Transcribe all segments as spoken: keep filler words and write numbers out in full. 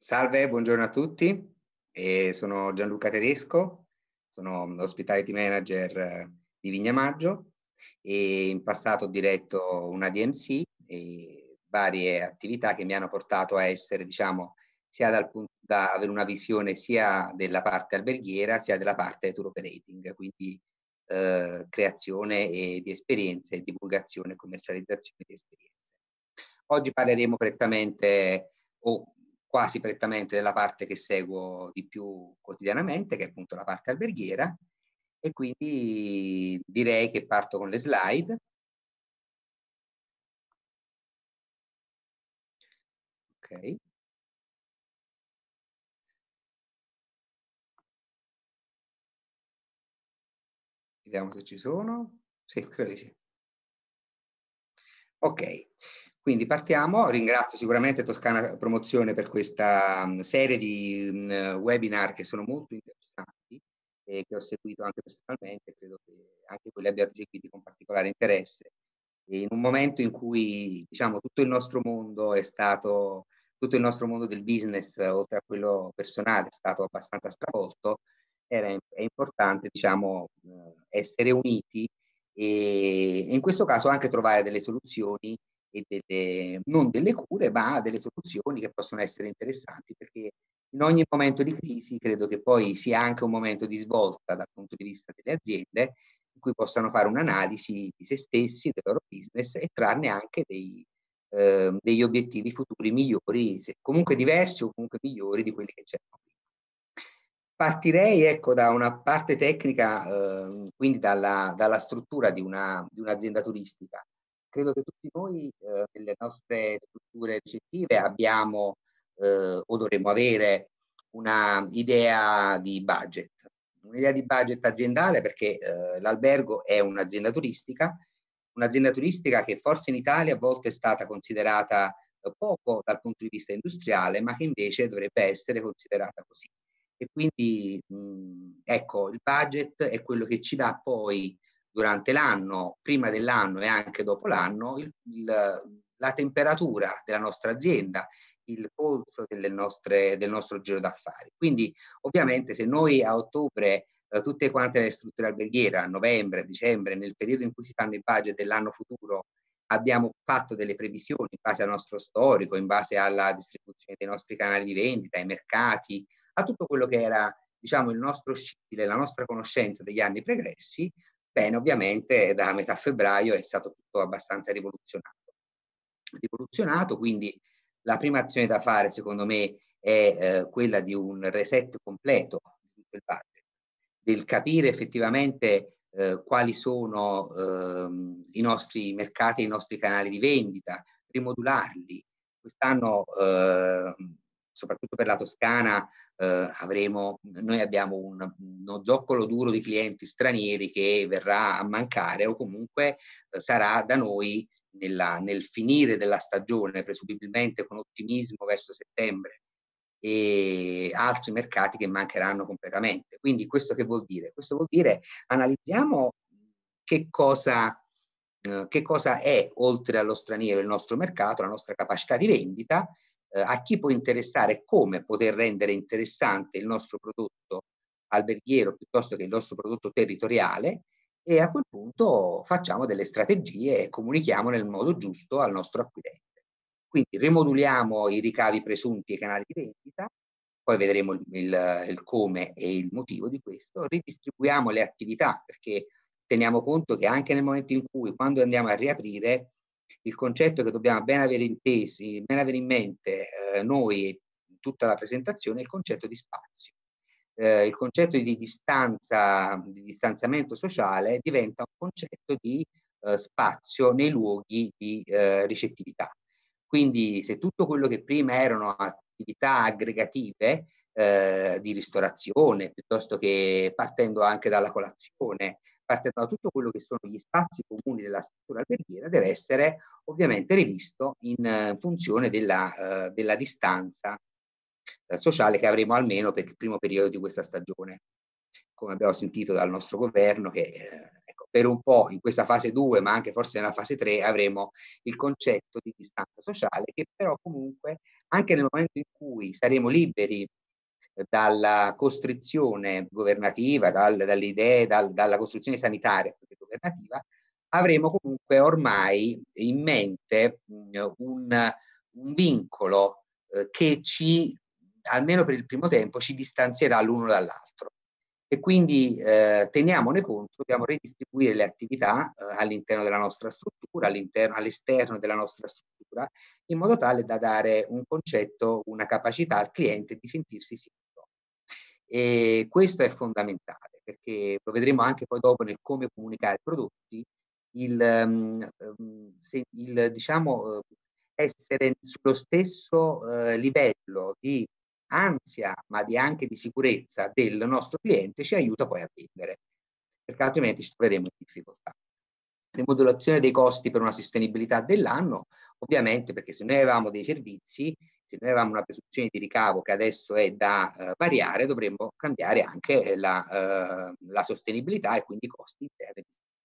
Salve, buongiorno a tutti. Eh, sono Gianluca Tedesco, sono Hospitality Manager eh, di Vignamaggio e in passato ho diretto una D M C e varie attività che mi hanno portato a essere, diciamo, sia dal punto da avere una visione sia della parte alberghiera sia della parte tour operating, quindi eh, creazione e di esperienze, divulgazione e commercializzazione di esperienze. Oggi parleremo prettamente o quasi prettamente della parte che seguo di più quotidianamente, che è appunto la parte alberghiera, e quindi direi che parto con le slide. Ok, vediamo se ci sono. Sì, credo di sì. Ok, quindi partiamo. Ringrazio sicuramente Toscana Promozione per questa mh, serie di mh, webinar che sono molto interessanti e che ho seguito anche personalmente, credo che anche voi li abbiate seguiti con particolare interesse. E in un momento in cui, diciamo, tutto il nostro mondo è stato, tutto il nostro mondo del business, oltre a quello personale, è stato abbastanza stravolto, era, è importante, diciamo, eh, essere uniti e in questo caso anche trovare delle soluzioni e delle, non delle cure, ma delle soluzioni che possono essere interessanti, perché in ogni momento di crisi credo che poi sia anche un momento di svolta dal punto di vista delle aziende, in cui possano fare un'analisi di se stessi, del loro business e trarne anche dei, eh, degli obiettivi futuri migliori, se, comunque diversi o comunque migliori di quelli che c'erano prima. Partirei, ecco, da una parte tecnica, eh, quindi dalla, dalla struttura di una, di un'azienda turistica. Credo che tutti noi, eh, nelle nostre strutture ricettive abbiamo, eh, o dovremmo avere, una idea di budget. Un'idea di budget aziendale perché eh, l'albergo è un'azienda turistica, un'azienda turistica che forse in Italia a volte è stata considerata eh, poco dal punto di vista industriale, ma che invece dovrebbe essere considerata così. E quindi mh, ecco, il budget è quello che ci dà poi durante l'anno, prima dell'anno e anche dopo l'anno, il, il, la temperatura della nostra azienda, il polso delle nostre, del nostro giro d'affari. Quindi ovviamente se noi a ottobre eh, tutte quante le strutture alberghiere, a novembre, a dicembre, nel periodo in cui si fanno i budget dell'anno futuro, abbiamo fatto delle previsioni in base al nostro storico, in base alla distribuzione dei nostri canali di vendita, ai mercati, a tutto quello che era, diciamo, il nostro scibile, la nostra conoscenza degli anni pregressi, bene, ovviamente da metà febbraio è stato tutto abbastanza rivoluzionato. Rivoluzionato, quindi la prima azione da fare, secondo me, è eh, quella di un reset completo di tutto il budget, del capire effettivamente eh, quali sono ehm, i nostri mercati, i nostri canali di vendita, rimodularli. Quest'anno, eh, soprattutto per la Toscana, eh, avremo, noi abbiamo un, uno zoccolo duro di clienti stranieri che verrà a mancare o comunque eh, sarà da noi nella, nel finire della stagione, presumibilmente con ottimismo verso settembre, e altri mercati che mancheranno completamente. Quindi questo che vuol dire? Questo vuol dire analizziamo che cosa, eh, che cosa è, oltre allo straniero, il nostro mercato, la nostra capacità di vendita, eh, a chi può interessare e come poter rendere interessante il nostro prodotto alberghiero piuttosto che il nostro prodotto territoriale, e a quel punto facciamo delle strategie e comunichiamo nel modo giusto al nostro acquirente. Quindi rimoduliamo i ricavi presunti ai canali di vendita, poi vedremo il, il, il come e il motivo di questo, ridistribuiamo le attività perché teniamo conto che anche nel momento in cui, quando andiamo a riaprire, il concetto che dobbiamo ben avere intesi, ben avere in mente eh, noi in tutta la presentazione è il concetto di spazio. Eh, il concetto di distanza, di distanziamento sociale diventa un concetto di eh, spazio nei luoghi di eh, ricettività. Quindi se tutto quello che prima erano attività aggregative eh, di ristorazione, piuttosto che partendo anche dalla colazione, partendo da tutto quello che sono gli spazi comuni della struttura alberghiera, deve essere ovviamente rivisto in uh, funzione della, uh, della distanza uh, sociale che avremo almeno per il primo periodo di questa stagione. come abbiamo sentito dal nostro governo, che eh, ecco, per un po' in questa fase due, ma anche forse nella fase tre, avremo il concetto di distanza sociale, che però comunque anche nel momento in cui saremo liberi eh, dalla costrizione governativa, dal, dalle idee, dal, dalla costruzione sanitaria governativa, avremo comunque ormai in mente mh, un, un vincolo eh, che ci, almeno per il primo tempo, ci distanzierà l'uno dall'altro. E quindi eh, teniamone conto, dobbiamo redistribuire le attività eh, all'interno della nostra struttura, all'interno, all'esterno della nostra struttura, in modo tale da dare un concetto, una capacità al cliente di sentirsi sicuro. E questo è fondamentale, perché lo vedremo anche poi dopo nel come comunicare i prodotti, il, um, se, il diciamo, uh, essere sullo stesso uh, livello di ansia, ma di anche di sicurezza del nostro cliente ci aiuta poi a vendere, perché altrimenti ci troveremo in difficoltà. Rimodulazione dei costi per una sostenibilità dell'anno, ovviamente, perché se noi avevamo dei servizi, se noi avevamo una presunzione di ricavo che adesso è da uh, variare, dovremmo cambiare anche la, uh, la sostenibilità e quindi i costi interni.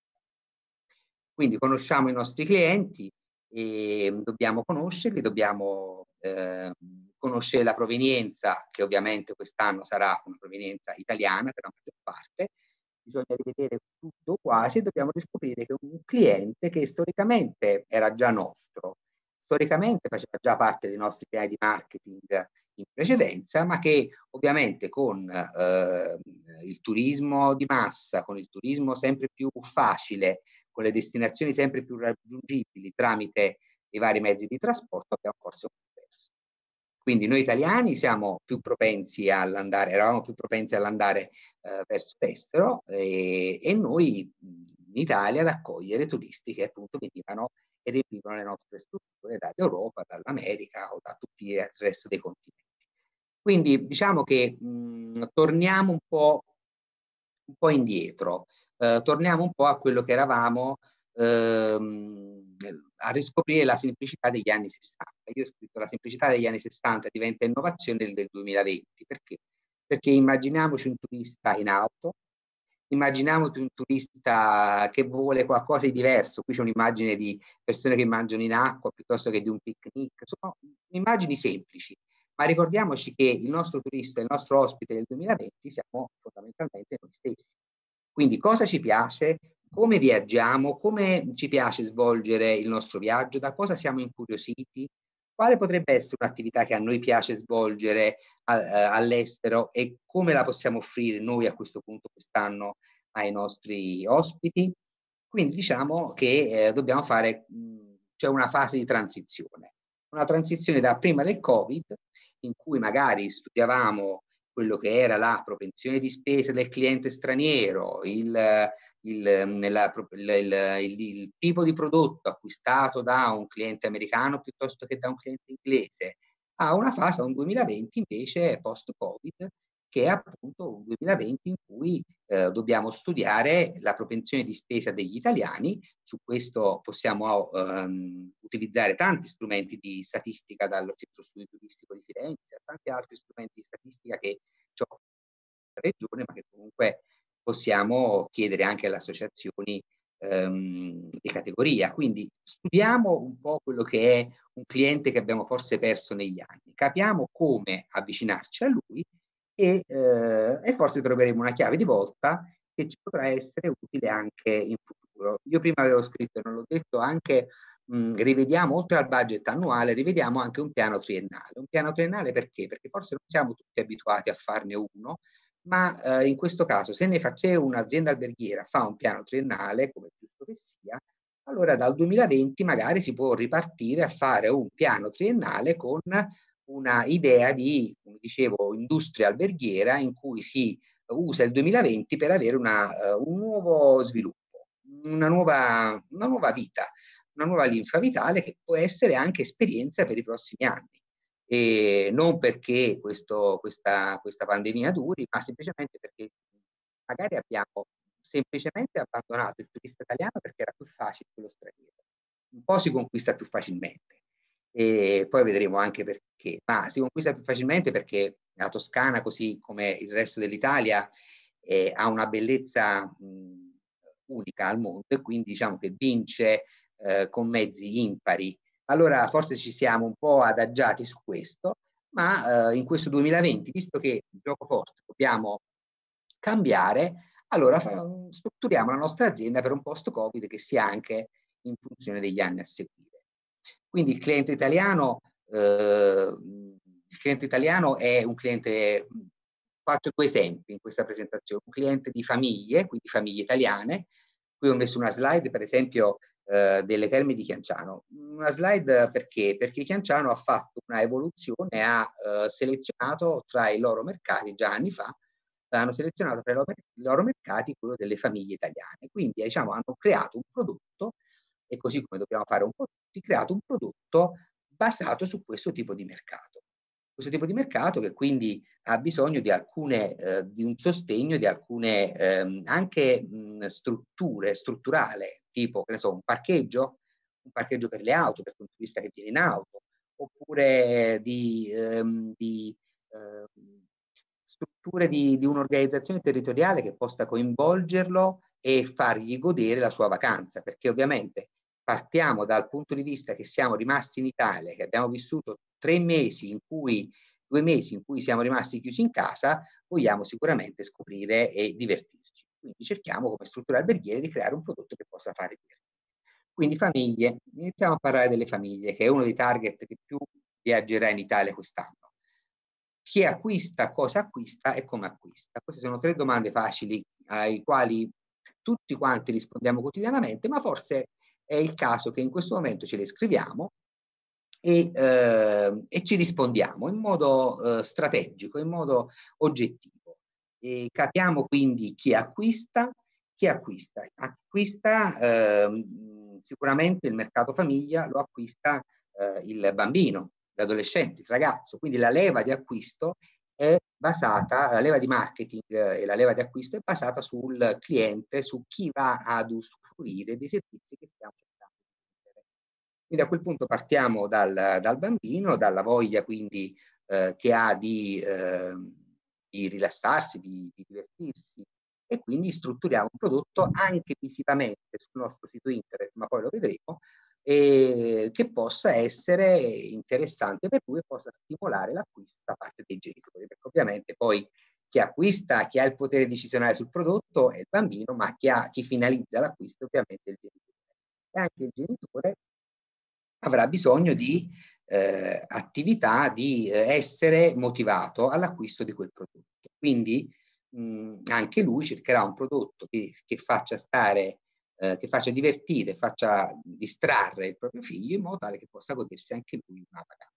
Quindi conosciamo i nostri clienti e dobbiamo conoscerli, dobbiamo eh, conoscere la provenienza, che ovviamente quest'anno sarà una provenienza italiana per la maggior parte. Bisogna rivedere tutto quasi e dobbiamo riscoprire che un cliente che storicamente era già nostro, storicamente faceva già parte dei nostri piani di marketing in precedenza, ma che ovviamente con eh, il turismo di massa, con il turismo sempre più facile, con le destinazioni sempre più raggiungibili tramite i vari mezzi di trasporto, abbiamo forse un po' perso. Quindi noi italiani siamo più propensi all'andare, eravamo più propensi all'andare eh, verso l'estero e, e noi in Italia ad accogliere turisti che appunto venivano e riempivano le nostre strutture dall'Europa, dall'America o da tutti il resto dei continenti. Quindi diciamo che mh, torniamo un po', un po' indietro, eh, torniamo un po' a quello che eravamo, ehm, a riscoprire la semplicità degli anni sessanta. Io ho scritto la semplicità degli anni sessanta diventa innovazione del, del duemilaventi. Perché? Perché immaginiamoci un turista in auto, immaginiamoci un turista che vuole qualcosa di diverso. Qui c'è un'immagine di persone che mangiano in acqua piuttosto che di un picnic, sono immagini semplici. Ma ricordiamoci che il nostro turista, il nostro ospite del duemilaventi siamo fondamentalmente noi stessi. Quindi cosa ci piace, come viaggiamo, come ci piace svolgere il nostro viaggio, da cosa siamo incuriositi, quale potrebbe essere un'attività che a noi piace svolgere all'estero e come la possiamo offrire noi a questo punto quest'anno ai nostri ospiti. Quindi diciamo che eh, dobbiamo fare, mh, c'è una fase di transizione, una transizione da prima del Covid, in cui magari studiavamo quello che era la propensione di spesa del cliente straniero, il, il, nella, il, il, il tipo di prodotto acquistato da un cliente americano piuttosto che da un cliente inglese, a una fase, a un duemilaventi invece post-Covid, che è appunto un duemilaventi in cui eh, dobbiamo studiare la propensione di spesa degli italiani. Su questo possiamo ehm, utilizzare tanti strumenti di statistica, dallo Centro Studio Turistico di Firenze a tanti altri strumenti di statistica che c'è la regione, ma che comunque possiamo chiedere anche alle associazioni ehm, di categoria. Quindi studiamo un po' quello che è un cliente che abbiamo forse perso negli anni, capiamo come avvicinarci a lui e, eh, e forse troveremo una chiave di volta che ci potrà essere utile anche in futuro. Io prima avevo scritto, non l'ho detto, anche mh, rivediamo, oltre al budget annuale, rivediamo anche un piano triennale. Un piano triennale perché? Perché forse non siamo tutti abituati a farne uno, ma eh, in questo caso se ne faccia un'azienda alberghiera fa un piano triennale, come è giusto che sia, allora dal duemilaventi magari si può ripartire a fare un piano triennale con una idea di, come dicevo, industria alberghiera in cui si usa il duemilaventi per avere una, uh, un nuovo sviluppo, una nuova, una nuova vita, una nuova linfa vitale che può essere anche esperienza per i prossimi anni. E non perché questo, questa, questa pandemia duri, ma semplicemente perché magari abbiamo semplicemente abbandonato il turista italiano perché era più facile quello straniero. Un po' si conquista più facilmente e poi vedremo anche perché, ma si conquista più facilmente perché la Toscana, così come il resto dell'Italia, eh, ha una bellezza mh, unica al mondo e quindi diciamo che vince eh, con mezzi impari. Allora forse ci siamo un po' adagiati su questo, ma eh, in questo duemilaventi, visto che il gioco forza dobbiamo cambiare, allora fa, strutturiamo la nostra azienda per un post-Covid che sia anche in funzione degli anni a seguire. Quindi il cliente italiano, eh, il cliente italiano è un cliente, faccio due esempi in questa presentazione, un cliente di famiglie, quindi famiglie italiane. Qui ho messo una slide, per esempio, eh, delle Terme di Chianciano. Una slide perché? Perché Chianciano ha fatto una evoluzione, ha eh, selezionato tra i loro mercati, già anni fa, hanno selezionato tra i loro, i loro mercati quello delle famiglie italiane. Quindi diciamo, hanno creato un prodotto, e così come dobbiamo fare un po' tutti, creato un prodotto basato su questo tipo di mercato. Questo tipo di mercato che quindi ha bisogno di alcune, eh, di un sostegno, di alcune ehm, anche mh, strutture, strutturale, tipo, che ne so, un parcheggio, un parcheggio per le auto, per il turista che viene in auto, oppure di, ehm, di ehm, strutture di, di un'organizzazione territoriale che possa coinvolgerlo e fargli godere la sua vacanza, perché ovviamente partiamo dal punto di vista che siamo rimasti in Italia, che abbiamo vissuto tre mesi in cui, due mesi in cui siamo rimasti chiusi in casa, vogliamo sicuramente scoprire e divertirci. Quindi cerchiamo come struttura alberghiera di creare un prodotto che possa fare divertire. Quindi famiglie, iniziamo a parlare delle famiglie, che è uno dei target che più viaggerà in Italia quest'anno. Chi acquista, cosa acquista e come acquista? Queste sono tre domande facili ai quali tutti quanti rispondiamo quotidianamente, ma forse è il caso che in questo momento ce le scriviamo e, eh, e ci rispondiamo in modo eh, strategico, in modo oggettivo. E capiamo quindi chi acquista, chi acquista. Acquista eh, sicuramente il mercato famiglia, lo acquista eh, il bambino, l'adolescente, il ragazzo, quindi la leva di acquisto è basata, la leva di marketing e la leva di acquisto è basata sul cliente, su chi va ad usufruire dei servizi che stiamo cercando di vendere. Quindi a quel punto partiamo dal, dal bambino, dalla voglia quindi eh, che ha di, eh, di rilassarsi, di, di divertirsi e quindi strutturiamo un prodotto anche visivamente sul nostro sito internet, ma poi lo vedremo, e che possa essere interessante per lui e possa stimolare l'acquisto da parte dei genitori, perché ovviamente poi chi acquista, chi ha il potere decisionale sul prodotto è il bambino, ma chi, ha, chi finalizza l'acquisto ovviamente è il genitore. E anche il genitore avrà bisogno di eh, attività, di eh, essere motivato all'acquisto di quel prodotto. Quindi mh, anche lui cercherà un prodotto che, che faccia stare, eh, che faccia divertire, faccia distrarre il proprio figlio in modo tale che possa godersi anche lui una vacanza.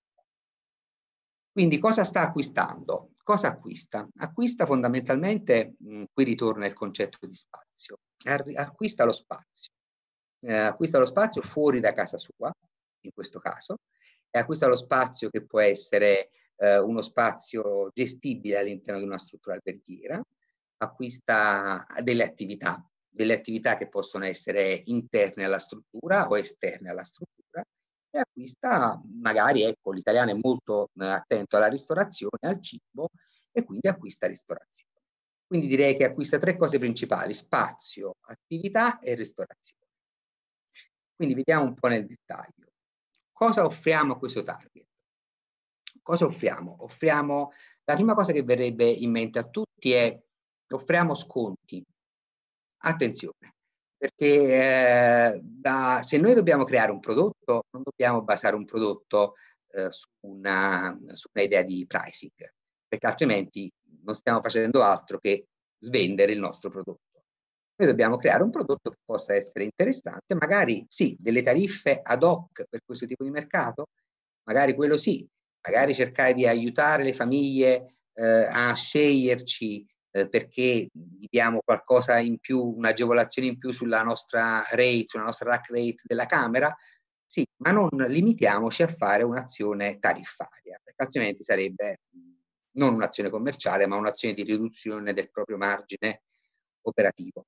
Quindi cosa sta acquistando? Cosa acquista? Acquista fondamentalmente, mh, qui ritorna il concetto di spazio, acquista lo spazio. Eh, acquista lo spazio fuori da casa sua, in questo caso, e acquista lo spazio che può essere eh, uno spazio gestibile all'interno di una struttura alberghiera, acquista delle attività, delle attività che possono essere interne alla struttura o esterne alla struttura, e acquista magari, ecco, l'italiano è molto eh, attento alla ristorazione, al cibo, e quindi acquista ristorazione. Quindi direi che acquista tre cose principali: spazio, attività e ristorazione. Quindi vediamo un po' nel dettaglio. Cosa offriamo a questo target? Cosa offriamo? Offriamo, la prima cosa che verrebbe in mente a tutti è offriamo sconti. Attenzione, perché eh, da, se noi dobbiamo creare un prodotto, non dobbiamo basare un prodotto eh, su, una, su una idea di pricing, perché altrimenti non stiamo facendo altro che svendere il nostro prodotto. Noi dobbiamo creare un prodotto che possa essere interessante, magari sì, delle tariffe ad hoc per questo tipo di mercato, magari quello sì, magari cercare di aiutare le famiglie eh, a sceglierci eh, perché gli diamo qualcosa in più, un'agevolazione in più sulla nostra rate, sulla nostra rack rate della camera, sì, ma non limitiamoci a fare un'azione tariffaria, perché altrimenti sarebbe non un'azione commerciale, ma un'azione di riduzione del proprio margine operativo.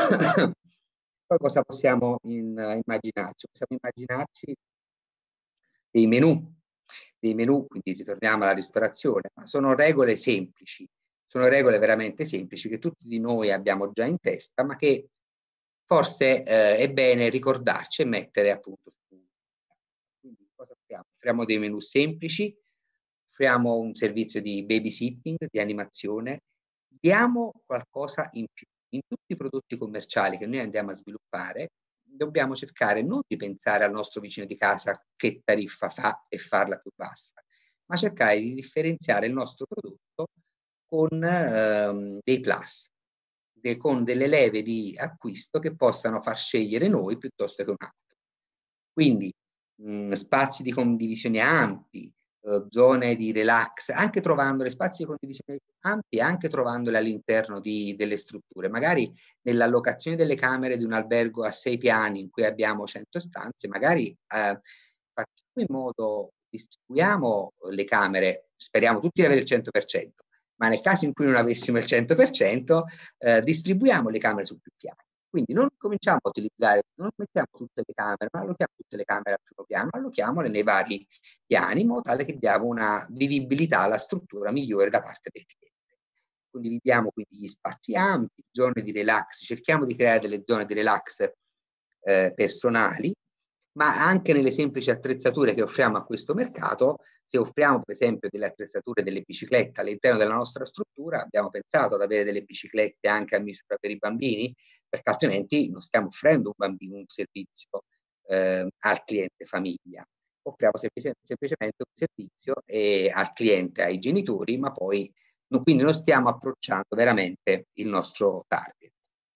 Poi cosa possiamo in, immaginarci? Possiamo immaginarci dei menù, dei menù, quindi ritorniamo alla ristorazione, ma sono regole semplici. Sono regole veramente semplici che tutti di noi abbiamo già in testa, ma che forse eh, è bene ricordarci e mettere appunto su. Quindi cosa offriamo? Offriamo dei menu semplici, offriamo un servizio di babysitting, di animazione, diamo qualcosa in più. In tutti i prodotti commerciali che noi andiamo a sviluppare, dobbiamo cercare non di pensare al nostro vicino di casa che tariffa fa e farla più bassa, ma cercare di differenziare il nostro prodotto con ehm, dei plus, de, con delle leve di acquisto che possano far scegliere noi piuttosto che un altro. Quindi mh, spazi di condivisione ampi, eh, zone di relax, anche trovandole, spazi di condivisione ampi, anche trovandole all'interno di, delle strutture. Magari nell'allocazione delle camere di un albergo a sei piani in cui abbiamo cento stanze, magari eh, facciamo in modo, distribuiamo le camere, speriamo tutti di avere il cento per cento, ma nel caso in cui non avessimo il cento per cento, eh, distribuiamo le camere su più piani. Quindi non cominciamo a utilizzare, non mettiamo tutte le camere, ma allochiamo tutte le camere al primo piano, allochiamole nei vari piani in modo tale che diamo una vivibilità alla struttura migliore da parte del cliente. Condividiamo quindi gli spazi ampi, zone di relax, cerchiamo di creare delle zone di relax eh, personali, ma anche nelle semplici attrezzature che offriamo a questo mercato. Se offriamo per esempio delle attrezzature, delle biciclette all'interno della nostra struttura, abbiamo pensato ad avere delle biciclette anche a misura per i bambini, perché altrimenti non stiamo offrendo un, bambino, un servizio eh, al cliente famiglia. Offriamo semplice, semplicemente un servizio eh, al cliente, ai genitori, ma poi no, quindi non stiamo approcciando veramente il nostro target.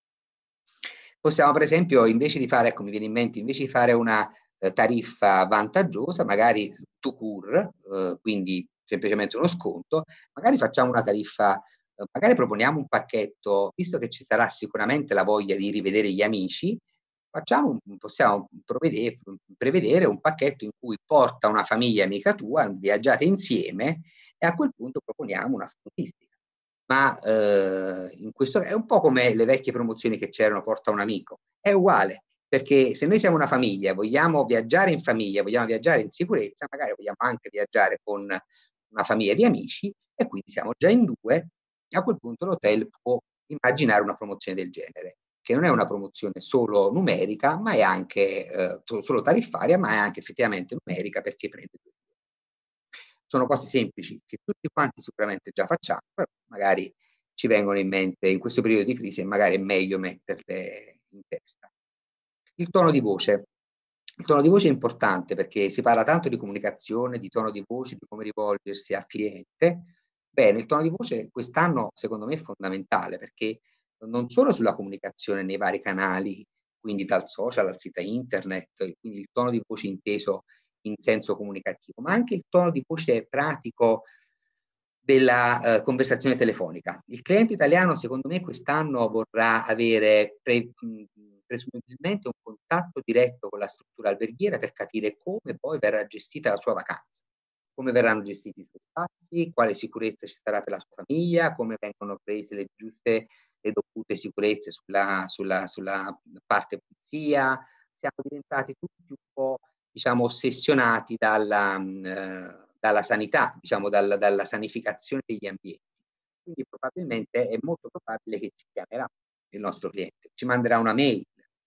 Possiamo per esempio, invece di fare, ecco mi viene in mente, invece di fare una eh, tariffa vantaggiosa, magari to cure, eh, quindi semplicemente uno sconto, magari facciamo una tariffa, eh, magari proponiamo un pacchetto, visto che ci sarà sicuramente la voglia di rivedere gli amici, facciamo, possiamo prevedere, prevedere un pacchetto in cui porta una famiglia amica tua, viaggiate insieme e a quel punto proponiamo una scontistica. Ma eh, in questo è un po' come le vecchie promozioni che c'erano, porta un amico, è uguale, perché se noi siamo una famiglia, vogliamo viaggiare in famiglia, vogliamo viaggiare in sicurezza, magari vogliamo anche viaggiare con una famiglia di amici e quindi siamo già in due, e a quel punto l'hotel può immaginare una promozione del genere, che non è una promozione solo numerica, ma è anche eh, solo tariffaria, ma è anche effettivamente numerica perché prende due. Sono cose semplici che tutti quanti sicuramente già facciamo, però magari ci vengono in mente in questo periodo di crisi e magari è meglio metterle in testa. Il tono di voce. Il tono di voce è importante perché si parla tanto di comunicazione, di tono di voce, di come rivolgersi al cliente. Bene, il tono di voce quest'anno secondo me è fondamentale perché non solo sulla comunicazione nei vari canali, quindi dal social al sito internet, quindi il tono di voce inteso in senso comunicativo, ma anche il tono di voce pratico della eh, conversazione telefonica. Il cliente italiano, secondo me, quest'anno vorrà avere pre, mh, presumibilmente un contatto diretto con la struttura alberghiera per capire come poi verrà gestita la sua vacanza, come verranno gestiti i suoi spazi, quale sicurezza ci sarà per la sua famiglia, come vengono prese le giuste e dovute sicurezze sulla, sulla, sulla parte pulizia. Siamo diventati tutti un po', diciamo, ossessionati dalla, mh, dalla sanità, diciamo, dalla, dalla sanificazione degli ambienti. Quindi probabilmente è molto probabile che ci chiamerà il nostro cliente, ci manderà una mail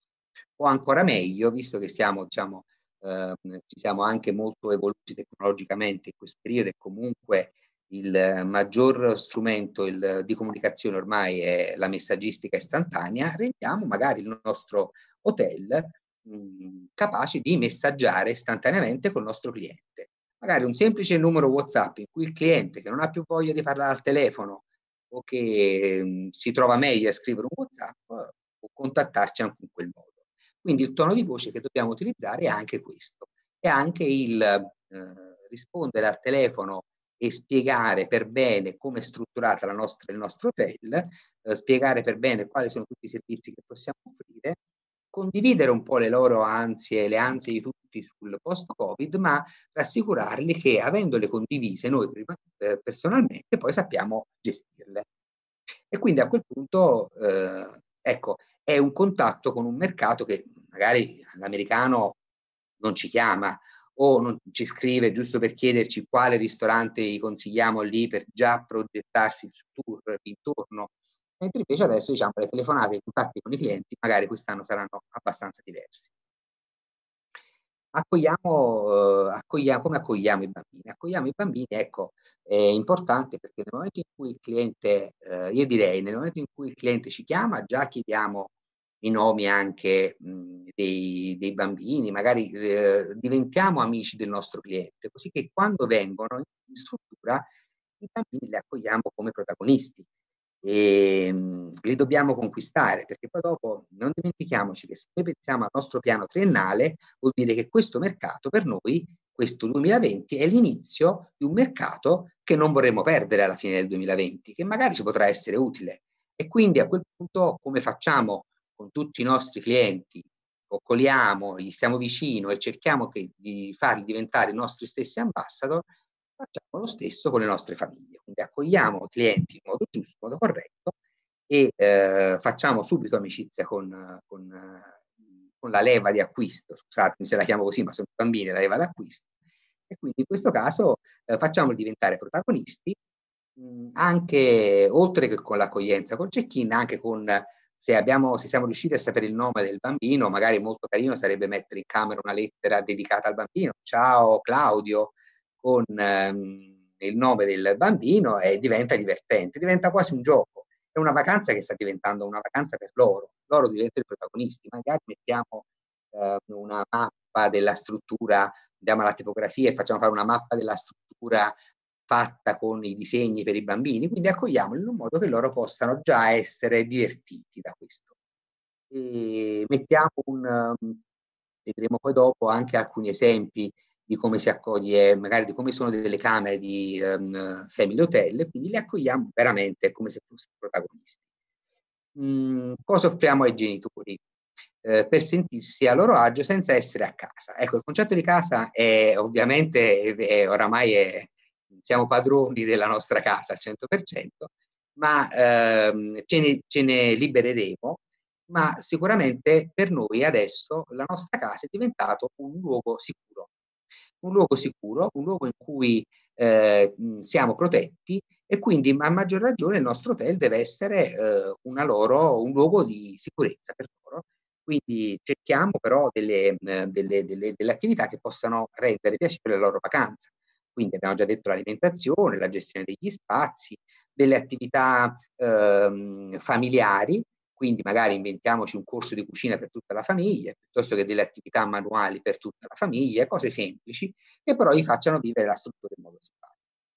o ancora meglio, visto che siamo, diciamo, eh, ci siamo anche molto evoluti tecnologicamente in questo periodo e comunque il maggior strumento il, di comunicazione ormai è la messaggistica istantanea, rendiamo magari il nostro hotel mh, capace di messaggiare istantaneamente col nostro cliente. Magari un semplice numero WhatsApp in cui il cliente che non ha più voglia di parlare al telefono o che mh, si trova meglio a scrivere un WhatsApp può contattarci anche in quel modo. Quindi il tono di voce che dobbiamo utilizzare è anche questo, è anche il eh, rispondere al telefono e spiegare per bene come è strutturata la nostra, il nostro hotel, eh, spiegare per bene quali sono tutti i servizi che possiamo offrire, condividere un po' le loro ansie, le ansie di tutti sul post-Covid, ma rassicurarli che avendole condivise noi prima, eh, personalmente, poi sappiamo gestirle. E quindi a quel punto, eh, ecco, è un contatto con un mercato che magari l'americano non ci chiama o non ci scrive giusto per chiederci quale ristorante gli consigliamo lì per già progettarsi il suo tour intorno. Mentre invece adesso, diciamo, le telefonate e i contatti con i clienti magari quest'anno saranno abbastanza diversi. Accogliamo, ehm, accoglia come accogliamo i bambini? Accogliamo i bambini, ecco, è importante perché nel momento in cui il cliente ehm, io direi nel momento in cui il cliente ci chiama già chiediamo i nomi anche, mhmm, dei dei bambini, magari, ehm, diventiamo amici del nostro cliente, così che quando vengono in struttura i bambini li accogliamo come protagonisti. Ehm, li dobbiamo conquistare, perché poi dopo non dimentichiamoci che se noi pensiamo al nostro piano triennale, vuol dire che questo mercato per noi, questo duemilaventi, è l'inizio di un mercato che non vorremmo perdere alla fine del duemilaventi, che magari ci potrà essere utile. E quindi a quel punto come facciamo con tutti i nostri clienti? Coccoliamo, gli stiamo vicino e cerchiamo che di farli diventare i nostri stessi ambassador, facciamo lo stesso con le nostre famiglie. Quindi accogliamo i clienti in modo giusto, in modo corretto e eh, facciamo subito amicizia con, con, eh, con la leva di acquisto. Scusatemi se la chiamo così, ma sono bambini, la leva d'acquisto. E quindi in questo caso eh, facciamoli diventare protagonisti, mh, anche oltre che con l'accoglienza col check-in, anche con se, abbiamo, se siamo riusciti a sapere il nome del bambino, magari molto carino sarebbe mettere in camera una lettera dedicata al bambino. Ciao Claudio, con ehm, il nome del bambino e diventa divertente, diventa quasi un gioco. È una vacanza che sta diventando una vacanza per loro, loro diventano i protagonisti. Magari mettiamo eh, una mappa della struttura, andiamo alla tipografia e facciamo fare una mappa della struttura fatta con i disegni per i bambini, quindi accogliamoli in un modo che loro possano già essere divertiti da questo. E mettiamo un, um, vedremo poi dopo anche alcuni esempi di come si accoglie, magari di come sono delle camere di um, family hotel, quindi li accogliamo veramente come se fossero protagonisti. Mm, cosa offriamo ai genitori? Eh, per sentirsi a loro agio senza essere a casa. Ecco, il concetto di casa è ovviamente, è, è, oramai è, siamo padroni della nostra casa al cento per cento, ma ehm, ce, ne, ce ne libereremo, ma sicuramente per noi adesso la nostra casa è diventato un luogo sicuro, un luogo sicuro, un luogo in cui eh, siamo protetti e quindi a maggior ragione il nostro hotel deve essere eh, una loro, un luogo di sicurezza per loro. Quindi cerchiamo però delle, eh, delle, delle, delle attività che possano rendere piacevole la loro vacanza. Quindi abbiamo già detto l'alimentazione, la gestione degli spazi, delle attività ehm, familiari, quindi magari inventiamoci un corso di cucina per tutta la famiglia, piuttosto che delle attività manuali per tutta la famiglia, cose semplici, che però gli facciano vivere la struttura in modo simpatico.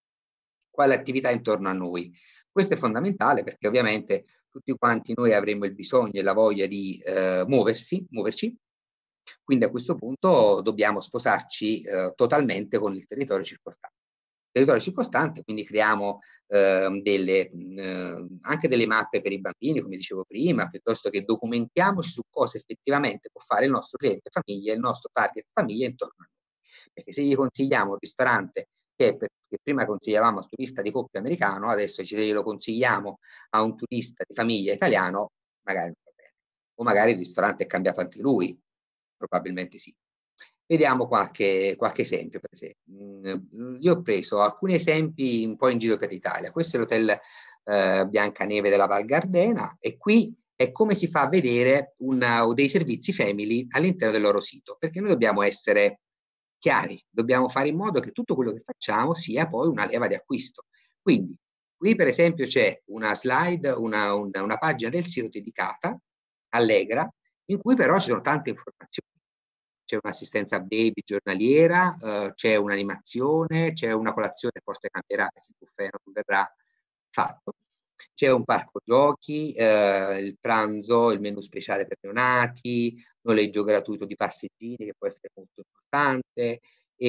Quale attività intorno a noi? Questo è fondamentale perché ovviamente tutti quanti noi avremo il bisogno e la voglia di eh, muoversi, muoverci, quindi a questo punto dobbiamo sposarci eh, totalmente con il territorio circostante. Il territorio circostante, quindi creiamo eh, delle, mh, anche delle mappe per i bambini, come dicevo prima, piuttosto che documentiamoci su cosa effettivamente può fare il nostro cliente famiglia, il nostro target famiglia intorno a noi. Perché se gli consigliamo un ristorante che, per, che prima consigliavamo al turista di coppia americano, adesso se lo consigliamo a un turista di famiglia italiano, magari non va bene. O magari il ristorante è cambiato anche lui, probabilmente sì. Vediamo qualche, qualche esempio. Per esempio. Io ho preso alcuni esempi un po' in giro per l'Italia. Questo è l'hotel eh, Biancaneve della Val Gardena e qui è come si fa a vedere una, dei servizi family all'interno del loro sito, perché noi dobbiamo essere chiari, dobbiamo fare in modo che tutto quello che facciamo sia poi una leva di acquisto. Quindi qui per esempio c'è una slide, una, una, una pagina del sito dedicata, allegra, in cui però ci sono tante informazioni. C'è un'assistenza baby giornaliera, eh, c'è un'animazione, c'è una colazione, forse cambierà perché il buffet non verrà fatto. C'è un parco giochi, eh, il pranzo, il menù speciale per neonati, noleggio gratuito di passeggini che può essere molto importante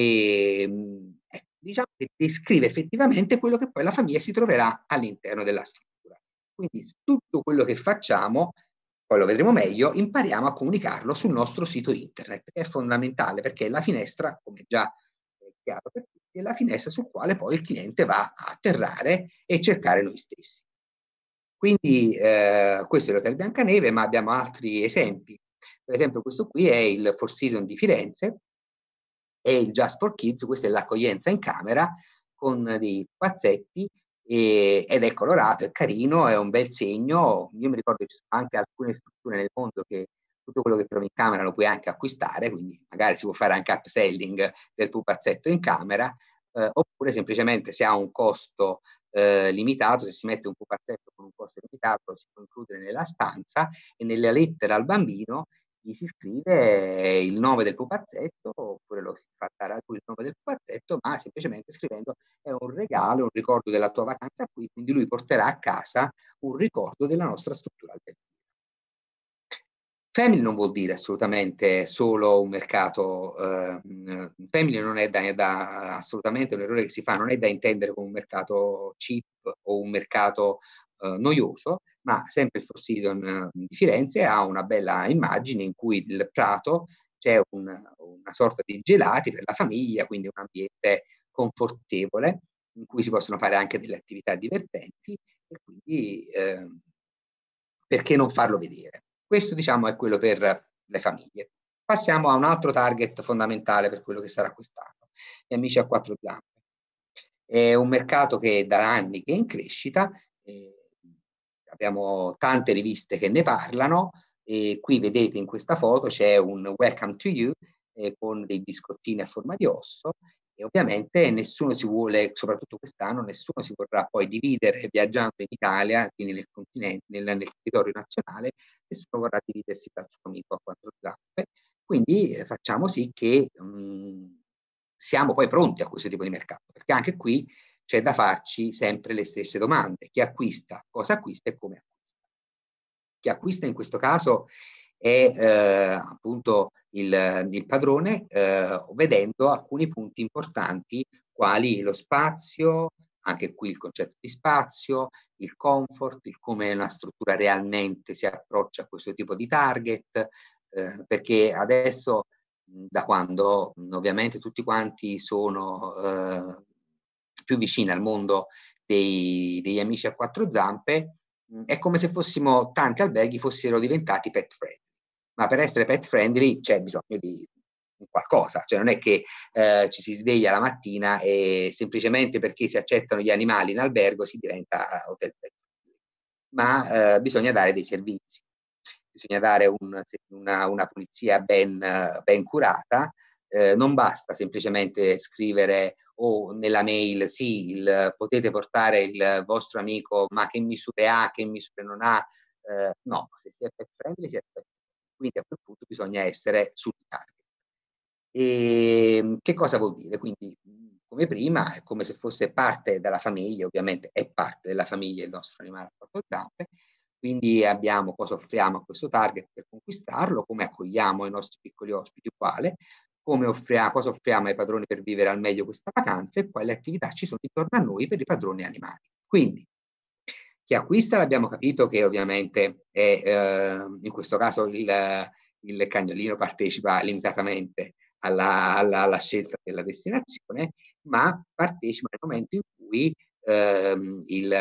e eh, diciamo che descrive effettivamente quello che poi la famiglia si troverà all'interno della struttura. Quindi tutto quello che facciamo, poi lo vedremo meglio, impariamo a comunicarlo sul nostro sito internet, che è fondamentale perché è la finestra, come già è chiaro per tutti, è la finestra sul quale poi il cliente va a atterrare e cercare noi stessi. Quindi eh, questo è l'Hotel Biancaneve, ma abbiamo altri esempi. Per esempio questo qui è il Four Seasons di Firenze, è il Just for Kids, questa è l'accoglienza in camera con dei pupazzetti, e, ed è colorato, è carino, è un bel segno. Io mi ricordo che ci sono anche alcune strutture nel mondo che tutto quello che trovi in camera lo puoi anche acquistare, quindi magari si può fare anche upselling del pupazzetto in camera, eh, oppure semplicemente se ha un costo eh, limitato, se si mette un pupazzetto con un costo limitato lo si può includere nella stanza, e nella lettera al bambino gli si scrive il nome del pupazzetto, oppure lo si fa dare a lui il nome del pupazzetto, ma semplicemente scrivendo è un regalo, un ricordo della tua vacanza qui, quindi lui porterà a casa un ricordo della nostra struttura alternativa. Family non vuol dire assolutamente solo un mercato, eh, family non è da, da assolutamente un errore che si fa, non è da intendere come un mercato cheap o un mercato eh, noioso, ma sempre il Four Seasons di Firenze ha una bella immagine in cui il prato c'è un, una sorta di gelati per la famiglia, quindi un ambiente confortevole in cui si possono fare anche delle attività divertenti, e quindi eh, perché non farlo vedere? Questo, diciamo, è quello per le famiglie. Passiamo a un altro target fondamentale per quello che sarà quest'anno, gli amici a quattro zampe. È un mercato che da anni che è in crescita, eh, abbiamo tante riviste che ne parlano, e qui vedete in questa foto c'è un Welcome to You eh, con dei biscottini a forma di osso, e ovviamente nessuno si vuole, soprattutto quest'anno, nessuno si vorrà poi dividere viaggiando in Italia, quindi nel continente, nel, nel territorio nazionale, nessuno vorrà dividersi dal suo amico a quattro zampe, quindi eh, facciamo sì che mh, siamo poi pronti a questo tipo di mercato, perché anche qui c'è da farci sempre le stesse domande: chi acquista, cosa acquista e come acquista. Chi acquista in questo caso è eh, appunto il, il padrone, eh, vedendo alcuni punti importanti quali lo spazio, anche qui il concetto di spazio, il comfort, il come una struttura realmente si approccia a questo tipo di target, eh, perché adesso, da quando ovviamente tutti quanti sono eh, più vicini al mondo dei, degli amici a quattro zampe, è come se fossimo, tanti alberghi fossero diventati pet friendly, ma per essere pet friendly c'è bisogno di qualcosa, cioè non è che eh, ci si sveglia la mattina e semplicemente perché si accettano gli animali in albergo si diventa hotel pet friendly, ma eh, bisogna dare dei servizi, bisogna dare un, una, una pulizia ben, ben curata, eh, non basta semplicemente scrivere o oh, nella mail sì, il, potete portare il vostro amico, ma che misure ha, che misure non ha, eh, no, se si è pet friendly si è pet friendly, quindi a quel punto bisogna essere sul target. E che cosa vuol dire? Quindi, come prima, è come se fosse parte della famiglia, ovviamente è parte della famiglia il nostro animale a quattro zampe, quindi abbiamo cosa offriamo a questo target per conquistarlo, come accogliamo i nostri piccoli ospiti, uguale, come offriamo, cosa offriamo ai padroni per vivere al meglio questa vacanza, e quali attività ci sono intorno a noi per i padroni animali. Quindi, chi acquista l'abbiamo capito che ovviamente è, eh, in questo caso il, il cagnolino partecipa limitatamente alla, alla, alla scelta della destinazione, ma partecipa nel momento in cui ehm, il,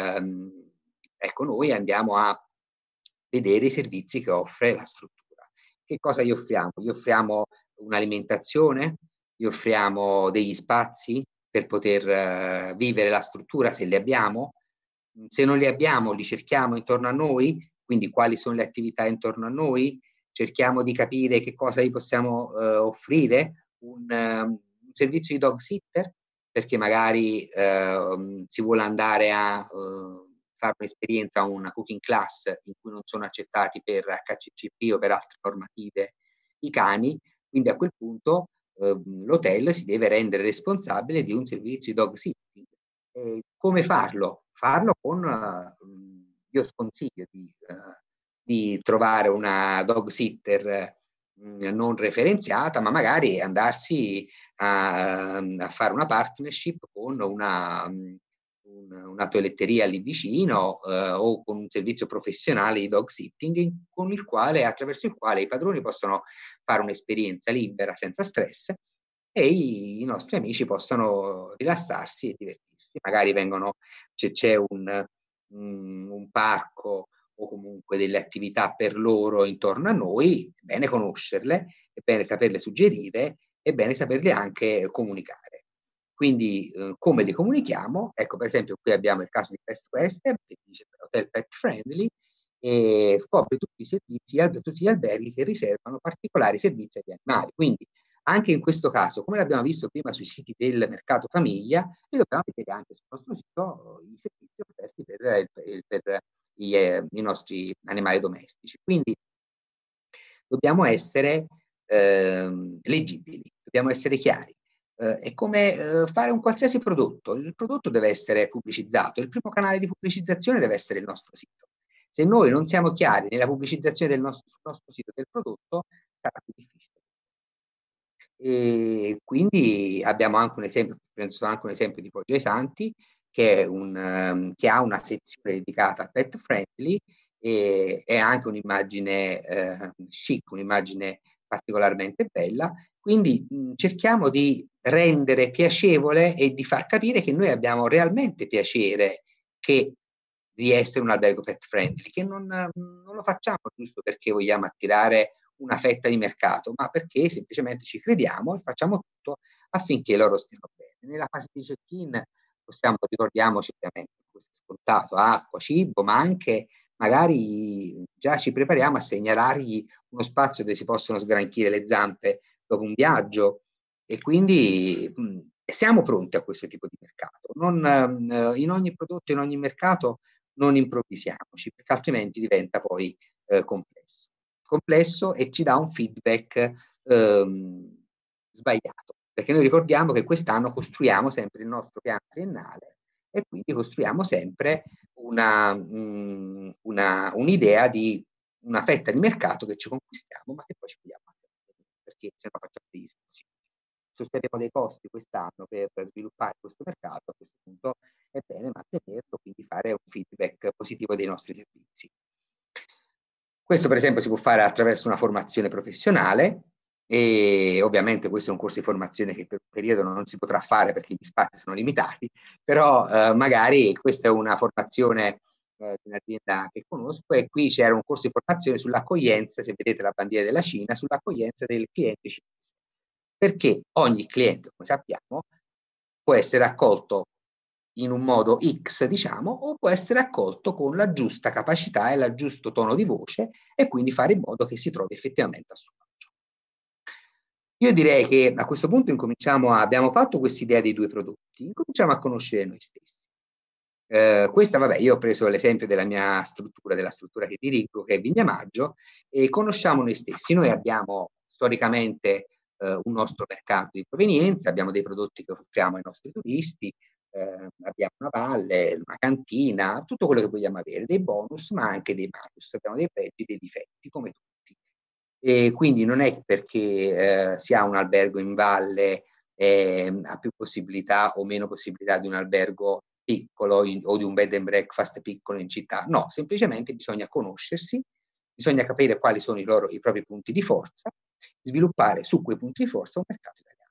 ecco, noi andiamo a vedere i servizi che offre la struttura. Che cosa gli offriamo? Gli offriamo un'alimentazione, gli offriamo degli spazi per poter uh, vivere la struttura, se li abbiamo. Se non li abbiamo, li cerchiamo intorno a noi, quindi quali sono le attività intorno a noi, cerchiamo di capire che cosa gli possiamo uh, offrire, un, uh, un servizio di dog sitter, perché magari uh, si vuole andare a uh, fare un'esperienza, una cooking class in cui non sono accettati per H C C P o per altre normative i cani, quindi a quel punto eh, l'hotel si deve rendere responsabile di un servizio di dog sitting. Eh, come farlo? Farlo con, uh, io sconsiglio di, uh, di trovare una dog sitter mh, non referenziata, ma magari andarsi a, a fare una partnership con una, um, una toiletteria lì vicino eh, o con un servizio professionale di dog sitting con il quale, attraverso il quale i padroni possono fare un'esperienza libera senza stress, e i, i nostri amici possono rilassarsi e divertirsi. Magari vengono, c'è, c'è un, un, un parco o comunque delle attività per loro intorno a noi, è bene conoscerle, è bene saperle suggerire, è bene saperli anche comunicare. Quindi eh, come li comunichiamo? Ecco, per esempio qui abbiamo il caso di Best Western che dice hotel pet friendly e scopre tutti i servizi, tutti gli alberghi che riservano particolari servizi agli animali. Quindi anche in questo caso, come l'abbiamo visto prima sui siti del mercato famiglia, noi dobbiamo vedere anche sul nostro sito i servizi offerti per, per, per i, eh, i nostri animali domestici. Quindi dobbiamo essere eh, leggibili, dobbiamo essere chiari. Eh, è come eh, fare un qualsiasi prodotto. Il prodotto deve essere pubblicizzato, il primo canale di pubblicizzazione deve essere il nostro sito. Se noi non siamo chiari nella pubblicizzazione del nostro, sul nostro sito del prodotto, sarà più difficile. E quindi abbiamo anche un esempio, penso anche un esempio di Poggio ai Santi, che, è un, um, che ha una sezione dedicata a pet friendly e è anche un'immagine eh, chic, un'immagine particolarmente bella. Quindi mh, cerchiamo di rendere piacevole e di far capire che noi abbiamo realmente piacere che, di essere un albergo pet friendly, che non, non lo facciamo giusto perché vogliamo attirare una fetta di mercato, ma perché semplicemente ci crediamo e facciamo tutto affinché loro stiano bene. Nella fase di check-in possiamo, ricordiamoci ovviamente, questo è scontato, acqua, cibo, ma anche magari già ci prepariamo a segnalargli uno spazio dove si possono sgranchire le zampe dopo un viaggio e quindi mh, siamo pronti a questo tipo di mercato. Non, eh, in ogni prodotto, in ogni mercato non improvvisiamoci, perché altrimenti diventa poi eh, complesso complesso e ci dà un feedback ehm, sbagliato, perché noi ricordiamo che quest'anno costruiamo sempre il nostro piano triennale e quindi costruiamo sempre una, mh, una, un'idea di una fetta di mercato che ci conquistiamo, ma che poi ci vogliamo anche perché se no facciamo degli sforzi. Sosterremo dei costi quest'anno per sviluppare questo mercato, a questo punto è bene mantenerlo, quindi fare un feedback positivo dei nostri servizi. Questo per esempio si può fare attraverso una formazione professionale e ovviamente questo è un corso di formazione che per un periodo non si potrà fare perché gli spazi sono limitati, però eh, magari questa è una formazione eh, di un'azienda che conosco e qui c'era un corso di formazione sull'accoglienza, se vedete la bandiera della Cina, sull'accoglienza del cliente cinese. Perché ogni cliente, come sappiamo, può essere accolto in un modo X, diciamo, o può essere accolto con la giusta capacità e il giusto tono di voce e quindi fare in modo che si trovi effettivamente a suo agio. Io direi che a questo punto incominciamo a, abbiamo fatto questa idea dei due prodotti, incominciamo a conoscere noi stessi. Eh, questa, vabbè, io ho preso l'esempio della mia struttura, della struttura che dirigo, che è Vignamaggio, e conosciamo noi stessi. Noi abbiamo storicamente eh, un nostro mercato di provenienza, abbiamo dei prodotti che offriamo ai nostri turisti, eh, abbiamo una valle, una cantina, tutto quello che vogliamo avere, dei bonus, ma anche dei malus, abbiamo dei pregi, dei difetti, come tutti. E quindi non è perché eh, si ha un albergo in valle eh, ha più possibilità o meno possibilità di un albergo piccolo in, o di un bed and breakfast piccolo in città. No, semplicemente bisogna conoscersi, bisogna capire quali sono i, loro, i propri punti di forza, sviluppare su quei punti di forza un mercato italiano.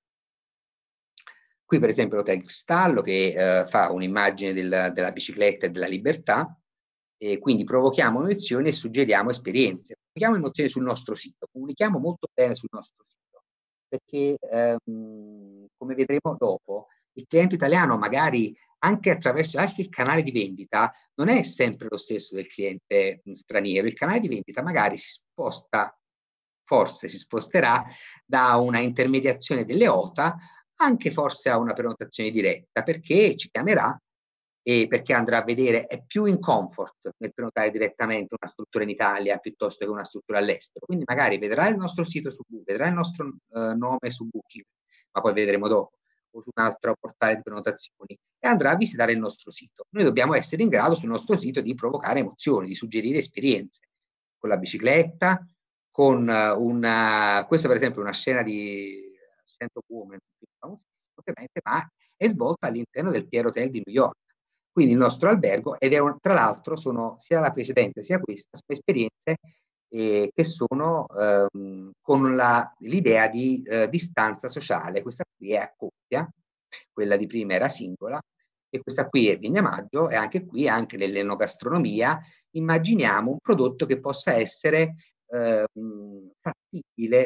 Qui per esempio l'Hotel Cristallo che eh, fa un'immagine del, della bicicletta e della libertà, e quindi provochiamo emozioni e suggeriamo esperienze. Provochiamo emozioni sul nostro sito, comunichiamo molto bene sul nostro sito, perché ehm, come vedremo dopo, il cliente italiano magari anche attraverso anche il canale di vendita non è sempre lo stesso del cliente straniero. Il canale di vendita magari si sposta, forse si sposterà da una intermediazione delle O T A anche forse a una prenotazione diretta, perché ci chiamerà e perché andrà a vedere, è più in comfort nel prenotare direttamente una struttura in Italia piuttosto che una struttura all'estero. Quindi magari vedrà il nostro sito su Google, vedrà il nostro uh, nome su Booking, ma poi vedremo dopo, o su un altro portale di prenotazioni, e andrà a visitare il nostro sito. Noi dobbiamo essere in grado sul nostro sito di provocare emozioni, di suggerire esperienze, con la bicicletta, con uh, una, questa per esempio è una scena di cento Women, ovviamente, ma è svolta all'interno del Pierre Hotel di New York. Quindi il nostro albergo, ed è un, tra l'altro sono sia la precedente sia questa, sono esperienze eh, che sono ehm, con l'idea di eh, distanza sociale. Questa qui è a coppia, quella di prima era singola, e questa qui è Vignamaggio, e anche qui, anche nell'enogastronomia, immaginiamo un prodotto che possa essere ehm, fattibile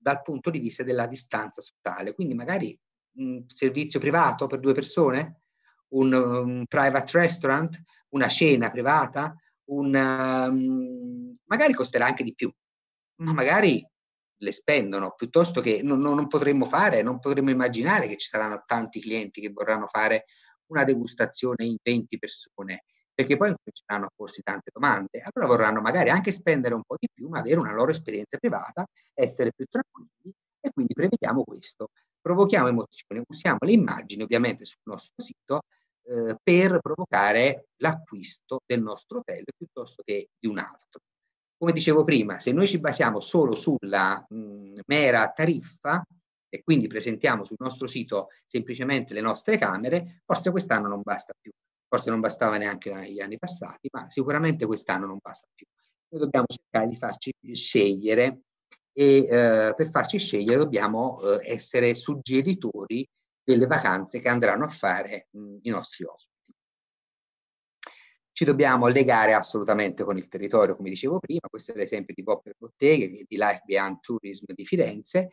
dal punto di vista della distanza sociale. Quindi magari un servizio privato per due persone, un, un private restaurant, una cena privata, un, um, magari costerà anche di più, ma magari le spendono, piuttosto che non, non potremmo fare, non potremmo immaginare che ci saranno tanti clienti che vorranno fare una degustazione in venti persone, perché poi cominceranno a porsi tante domande. Allora vorranno magari anche spendere un po' di più, ma avere una loro esperienza privata, essere più tranquilli, e quindi prevediamo questo. Provochiamo emozioni, usiamo le immagini ovviamente sul nostro sito eh, per provocare l'acquisto del nostro hotel piuttosto che di un altro. Come dicevo prima, se noi ci basiamo solo sulla mh, mera tariffa e quindi presentiamo sul nostro sito semplicemente le nostre camere, forse quest'anno non basta più. Forse non bastava neanche negli anni passati, ma sicuramente quest'anno non basta più. Noi dobbiamo cercare di farci scegliere e eh, per farci scegliere dobbiamo eh, essere suggeritori delle vacanze che andranno a fare mh, i nostri ospiti. Ci dobbiamo legare assolutamente con il territorio, come dicevo prima. Questo è l'esempio di Bob per Botteghe, di Life Beyond Tourism di Firenze.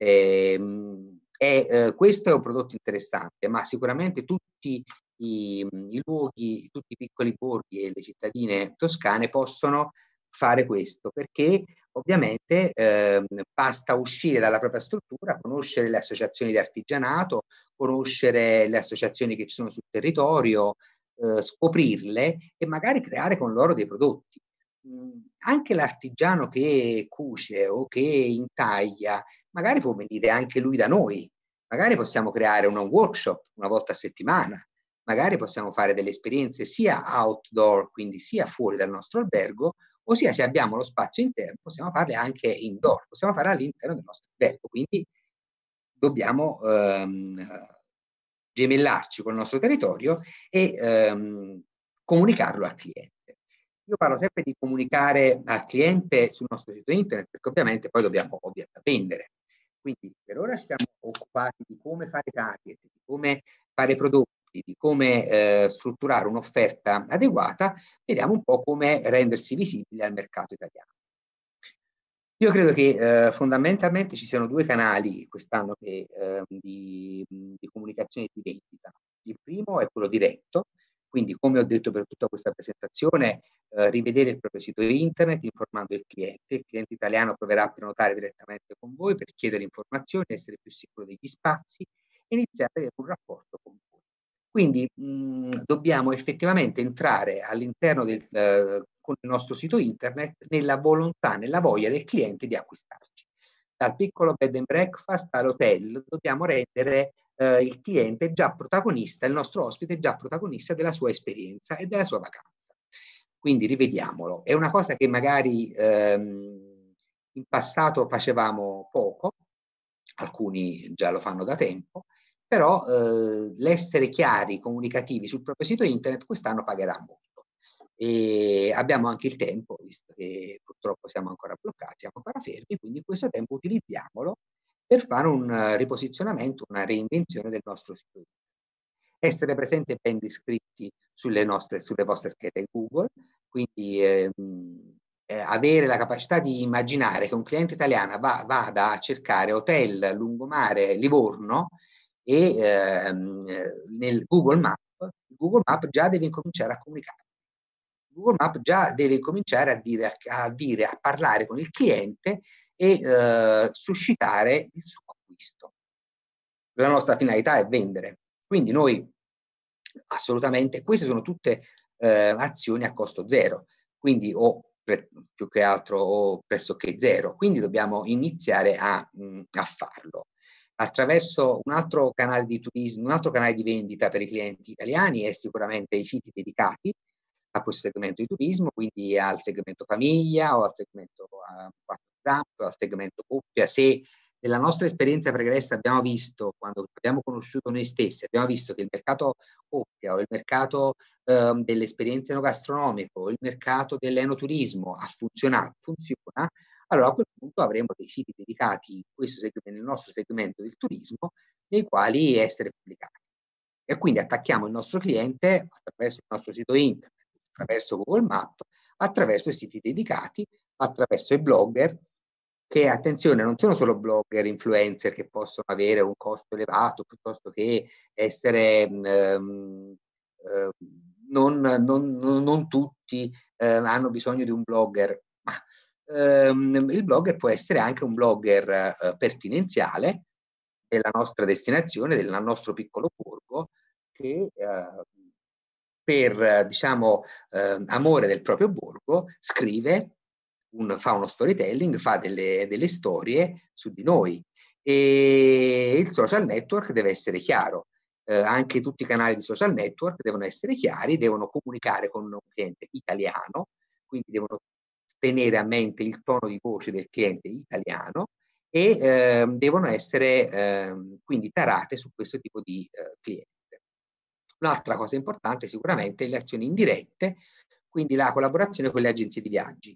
Ehm, e eh, questo è un prodotto interessante, ma sicuramente tutti i, i luoghi, tutti i piccoli borghi e le cittadine toscane possono fare questo, perché ovviamente eh, basta uscire dalla propria struttura, conoscere le associazioni di artigianato, conoscere le associazioni che ci sono sul territorio, eh, scoprirle e magari creare con loro dei prodotti. Mh, anche l'artigiano che cuce o che intaglia, magari può venire anche lui da noi, magari possiamo creare un workshop una volta a settimana, magari possiamo fare delle esperienze sia outdoor, quindi sia fuori dal nostro albergo, ossia se abbiamo lo spazio interno possiamo farle anche indoor, possiamo farle all'interno del nostro albergo, quindi dobbiamo ehm, gemellarci col nostro territorio e ehm, comunicarlo al cliente. Io parlo sempre di comunicare al cliente sul nostro sito internet, perché ovviamente poi dobbiamo ovviamente vendere. Quindi per ora siamo occupati di come fare target, di come fare prodotti, di come eh, strutturare un'offerta adeguata, vediamo un po' come rendersi visibili al mercato italiano. Io credo che eh, fondamentalmente ci siano due canali quest'anno che, eh, di, di comunicazione e di vendita. Il primo è quello diretto, quindi come ho detto per tutta questa presentazione, eh, rivedere il proprio sito internet informando il cliente. Il cliente italiano proverà a prenotare direttamente con voi per chiedere informazioni, essere più sicuro degli spazi e iniziare ad avere un rapporto con voi. Quindi mh, dobbiamo effettivamente entrare all'interno del, eh, con il nostro sito internet nella volontà, nella voglia del cliente di acquistarci. Dal piccolo bed and breakfast all'hotel dobbiamo rendere eh, il cliente già protagonista, il nostro ospite già protagonista della sua esperienza e della sua vacanza. Quindi rivediamolo. È una cosa che magari ehm, in passato facevamo poco, alcuni già lo fanno da tempo, però eh, l'essere chiari, comunicativi sul proprio sito internet quest'anno pagherà molto. E abbiamo anche il tempo, visto che purtroppo siamo ancora bloccati, siamo ancora fermi, quindi questo tempo utilizziamolo per fare un uh, riposizionamento, una reinvenzione del nostro sito internet. Essere presenti e ben descritti sulle, nostre, sulle vostre schede Google, quindi ehm, eh, avere la capacità di immaginare che un cliente italiano va, vada a cercare hotel lungomare Livorno e ehm, nel Google Map, Google Map già deve incominciare a comunicare. Google Map già deve cominciare a dire, a, dire, a parlare con il cliente e eh, suscitare il suo acquisto. La nostra finalità è vendere. Quindi noi assolutamente, queste sono tutte eh, azioni a costo zero, quindi o pre, più che altro o pressoché zero, quindi dobbiamo iniziare a, mh, a farlo. Attraverso un altro canale di turismo, un altro canale di vendita per i clienti italiani è sicuramente i siti dedicati a questo segmento di turismo, quindi al segmento famiglia o al segmento uh, quattro zampe o al segmento coppia. Se nella nostra esperienza pregressa abbiamo visto, quando abbiamo conosciuto noi stessi, abbiamo visto che il mercato coppia o il mercato eh, delle esperienze enogastronomiche o il mercato dell'enoturismo ha funzionato, funziona, allora a quel punto avremo dei siti dedicati in questo segmento, nel nostro segmento del turismo, nei quali essere pubblicati. E quindi attacchiamo il nostro cliente attraverso il nostro sito internet, attraverso Google Map, attraverso i siti dedicati, attraverso i blogger che, attenzione, non sono solo blogger, influencer che possono avere un costo elevato, piuttosto che essere ehm, eh, non, non, non tutti eh, hanno bisogno di un blogger, ma ehm, il blogger può essere anche un blogger eh, pertinenziale della nostra destinazione, del nostro piccolo borgo, che eh, per, diciamo, eh, amore del proprio borgo, scrive, un, fa uno storytelling, fa delle, delle storie su di noi. E il social network deve essere chiaro. Eh, anche tutti i canali di social network devono essere chiari, devono comunicare con un cliente italiano, quindi devono tenere a mente il tono di voce del cliente italiano e eh, devono essere eh, quindi tarate su questo tipo di eh, cliente. Un'altra cosa importante sicuramente è le azioni indirette, quindi la collaborazione con le agenzie di viaggi.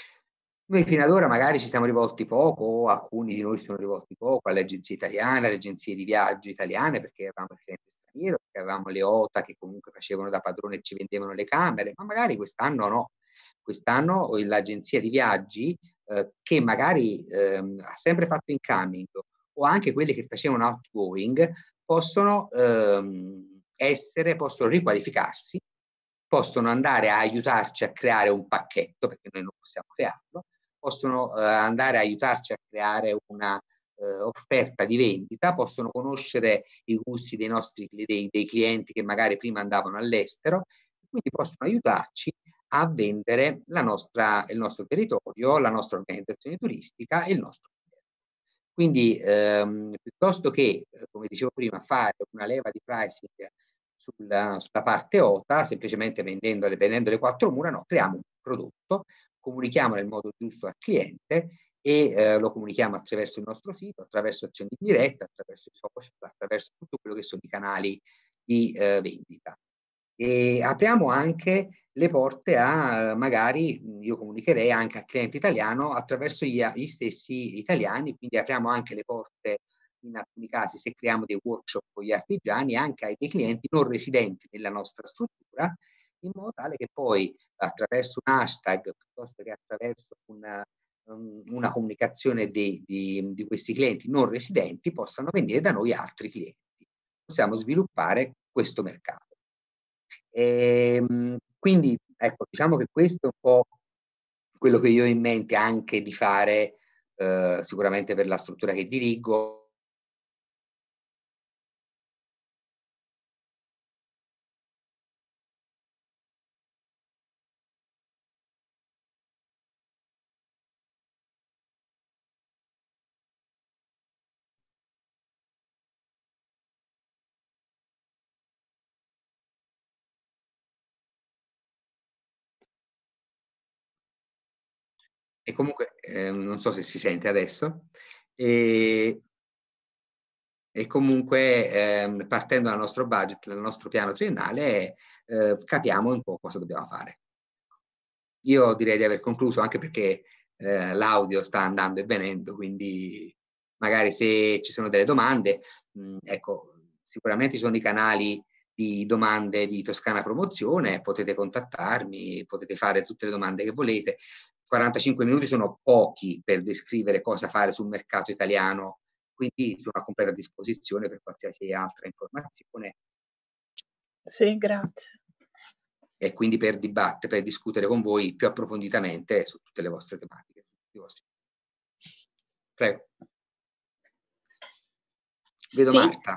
Noi fino ad ora magari ci siamo rivolti poco, o alcuni di noi si sono rivolti poco alle agenzie italiane, alle agenzie di viaggio italiane, perché avevamo il cliente straniero, perché avevamo le O T A che comunque facevano da padrone e ci vendevano le camere, ma magari quest'anno no. Quest'anno l'agenzia di viaggi, eh, che magari ehm, ha sempre fatto incoming, o anche quelle che facevano outgoing, possono ehm, essere, possono riqualificarsi, possono andare a aiutarci a creare un pacchetto, perché noi non possiamo crearlo, possono eh, andare a aiutarci a creare una eh, offerta di vendita, possono conoscere i gusti dei nostri dei, dei clienti che magari prima andavano all'estero, quindi possono aiutarci a vendere la nostra, il nostro territorio, la nostra organizzazione turistica e il nostro. Quindi ehm, piuttosto che, come dicevo prima, fare una leva di pricing sulla, sulla parte O T A, semplicemente vendendole, vendendo le quattro mura, no, creiamo un prodotto, comunichiamo nel modo giusto al cliente e eh, lo comunichiamo attraverso il nostro sito, attraverso azioni in diretta, attraverso i social, attraverso tutto quello che sono i canali di eh, vendita. E apriamo anche le porte a, magari, io comunicherei anche al cliente italiano attraverso gli, gli stessi italiani, quindi apriamo anche le porte, in alcuni casi, se creiamo dei workshop con gli artigiani, anche ai dei clienti non residenti nella nostra struttura, in modo tale che poi attraverso un hashtag, piuttosto che attraverso una, una comunicazione di, di, di questi clienti non residenti, possano venire da noi altri clienti. Possiamo sviluppare questo mercato. E, quindi, ecco, diciamo che questo è un po' quello che io ho in mente anche di fare, eh, sicuramente per la struttura che dirigo. E comunque, eh, non so se si sente adesso, e, e comunque eh, partendo dal nostro budget, dal nostro piano triennale, eh, capiamo un po' cosa dobbiamo fare. Io direi di aver concluso, anche perché eh, l'audio sta andando e venendo, quindi magari se ci sono delle domande, mh, ecco, sicuramente ci sono i canali di domande di Toscana Promozione, potete contattarmi, potete fare tutte le domande che volete. quarantacinque minuti sono pochi per descrivere cosa fare sul mercato italiano, quindi sono a completa disposizione per qualsiasi altra informazione. Sì, grazie. E quindi per dibattere, per discutere con voi più approfonditamente su tutte le vostre tematiche. Prego. Vedo sì. Marta.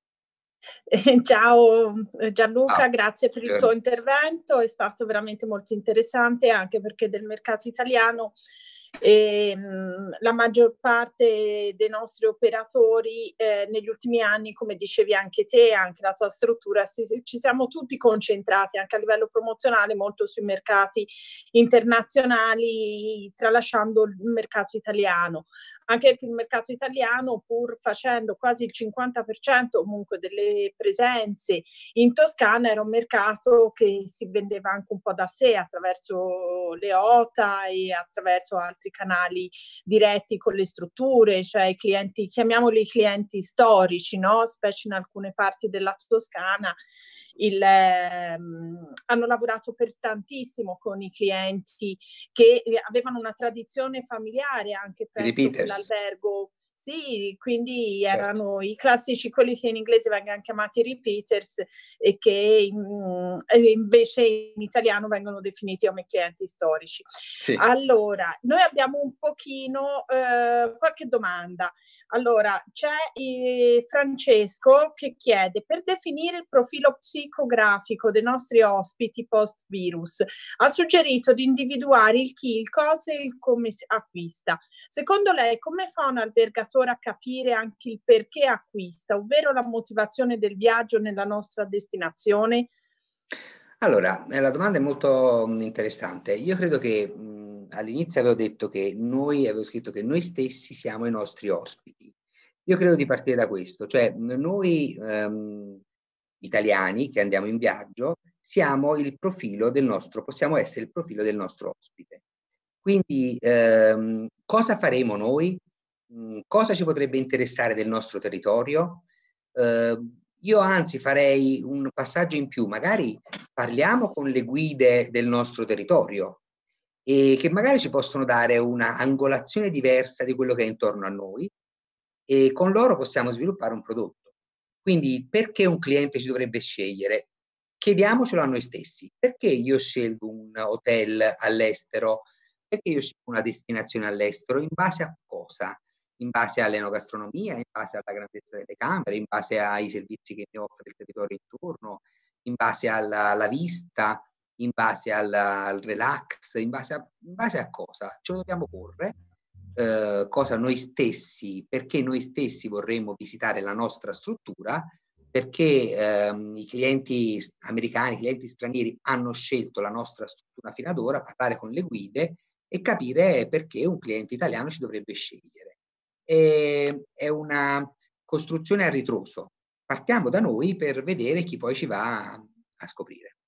Ciao Gianluca, ah, grazie per il tuo intervento, è stato veramente molto interessante anche perché del mercato italiano e, mh, la maggior parte dei nostri operatori eh, negli ultimi anni, come dicevi anche te, anche la tua struttura, si, ci siamo tutti concentrati anche a livello promozionale molto sui mercati internazionali, tralasciando il mercato italiano. Anche perché il mercato italiano, pur facendo quasi il cinquanta per cento comunque delle presenze in Toscana, era un mercato che si vendeva anche un po' da sé attraverso le O T A e attraverso altri altri canali diretti con le strutture, cioè i clienti, chiamiamoli clienti storici, no? Specie in alcune parti della Toscana, il, ehm, hanno lavorato per tantissimo con i clienti che avevano una tradizione familiare anche presso quell'albergo. Sì, quindi erano certo. I classici, quelli che in inglese vengono chiamati repeaters e che mh, invece in italiano vengono definiti come clienti storici. Sì. Allora, noi abbiamo un pochino eh, qualche domanda. Allora, c'è eh, Francesco che chiede: per definire il profilo psicografico dei nostri ospiti post-virus, ha suggerito di individuare il chi, il cosa e il come si acquista. Secondo lei, come fa un albergatore a capire anche il perché acquista, ovvero la motivazione del viaggio nella nostra destinazione? Allora, la domanda è molto interessante. Io credo che mh, all'inizio avevo detto che noi, avevo scritto che noi stessi siamo i nostri ospiti. Io credo di partire da questo, cioè noi ehm, italiani che andiamo in viaggio siamo il profilo del nostro, possiamo essere il profilo del nostro ospite. Quindi ehm, cosa faremo noi? Mh, cosa ci potrebbe interessare del nostro territorio? Eh, io anzi farei un passaggio in più, magari parliamo con le guide del nostro territorio e che magari ci possono dare una angolazione diversa di quello che è intorno a noi e con loro possiamo sviluppare un prodotto. Quindi perché un cliente ci dovrebbe scegliere? Chiediamocelo a noi stessi. Perché io scelgo un hotel all'estero? Perché io scelgo una destinazione all'estero? In base a cosa? In base all'enogastronomia, in base alla grandezza delle camere, in base ai servizi che mi offre il territorio intorno, in base alla, alla vista, in base alla, al relax, in base a, in base a cosa? Ce lo dobbiamo porre. Eh, cosa noi stessi, perché noi stessi vorremmo visitare la nostra struttura, perché ehm, i clienti americani, i clienti stranieri hanno scelto la nostra struttura fino ad ora, parlare con le guide e capire perché un cliente italiano ci dovrebbe scegliere. E, è una costruzione a ritroso. Partiamo da noi per vedere chi poi ci va a, a scoprire,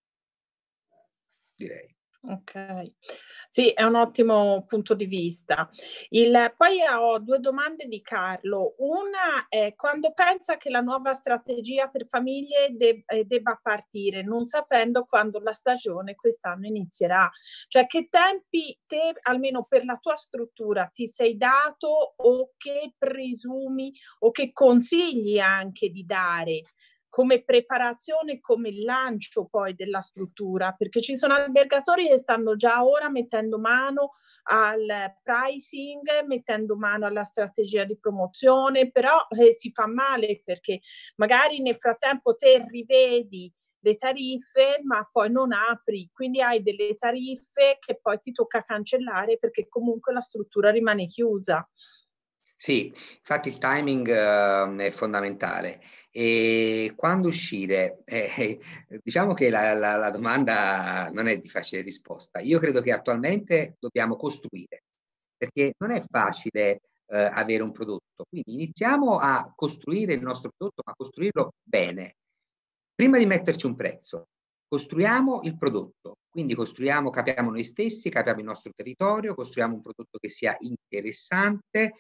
direi. Ok, sì, è un ottimo punto di vista. Il, poi ho due domande di Carlo. Una è: quando pensa che la nuova strategia per famiglie deb- eh, debba partire, non sapendo quando la stagione quest'anno inizierà. Cioè, che tempi te, almeno per la tua struttura, ti sei dato o che presumi o che consigli anche di dare come preparazione, come lancio poi della struttura, perché ci sono albergatori che stanno già ora mettendo mano al pricing, mettendo mano alla strategia di promozione, però eh, si fa male perché magari nel frattempo te rivedi le tariffe ma poi non apri, quindi hai delle tariffe che poi ti tocca cancellare perché comunque la struttura rimane chiusa. Sì, infatti il timing uh, è fondamentale. E quando uscire? Eh, diciamo che la, la, la domanda non è di facile risposta. Io credo che attualmente dobbiamo costruire, perché non è facile uh, avere un prodotto. Quindi iniziamo a costruire il nostro prodotto, ma costruirlo bene. Prima di metterci un prezzo, costruiamo il prodotto. Quindi costruiamo, capiamo noi stessi, capiamo il nostro territorio, costruiamo un prodotto che sia interessante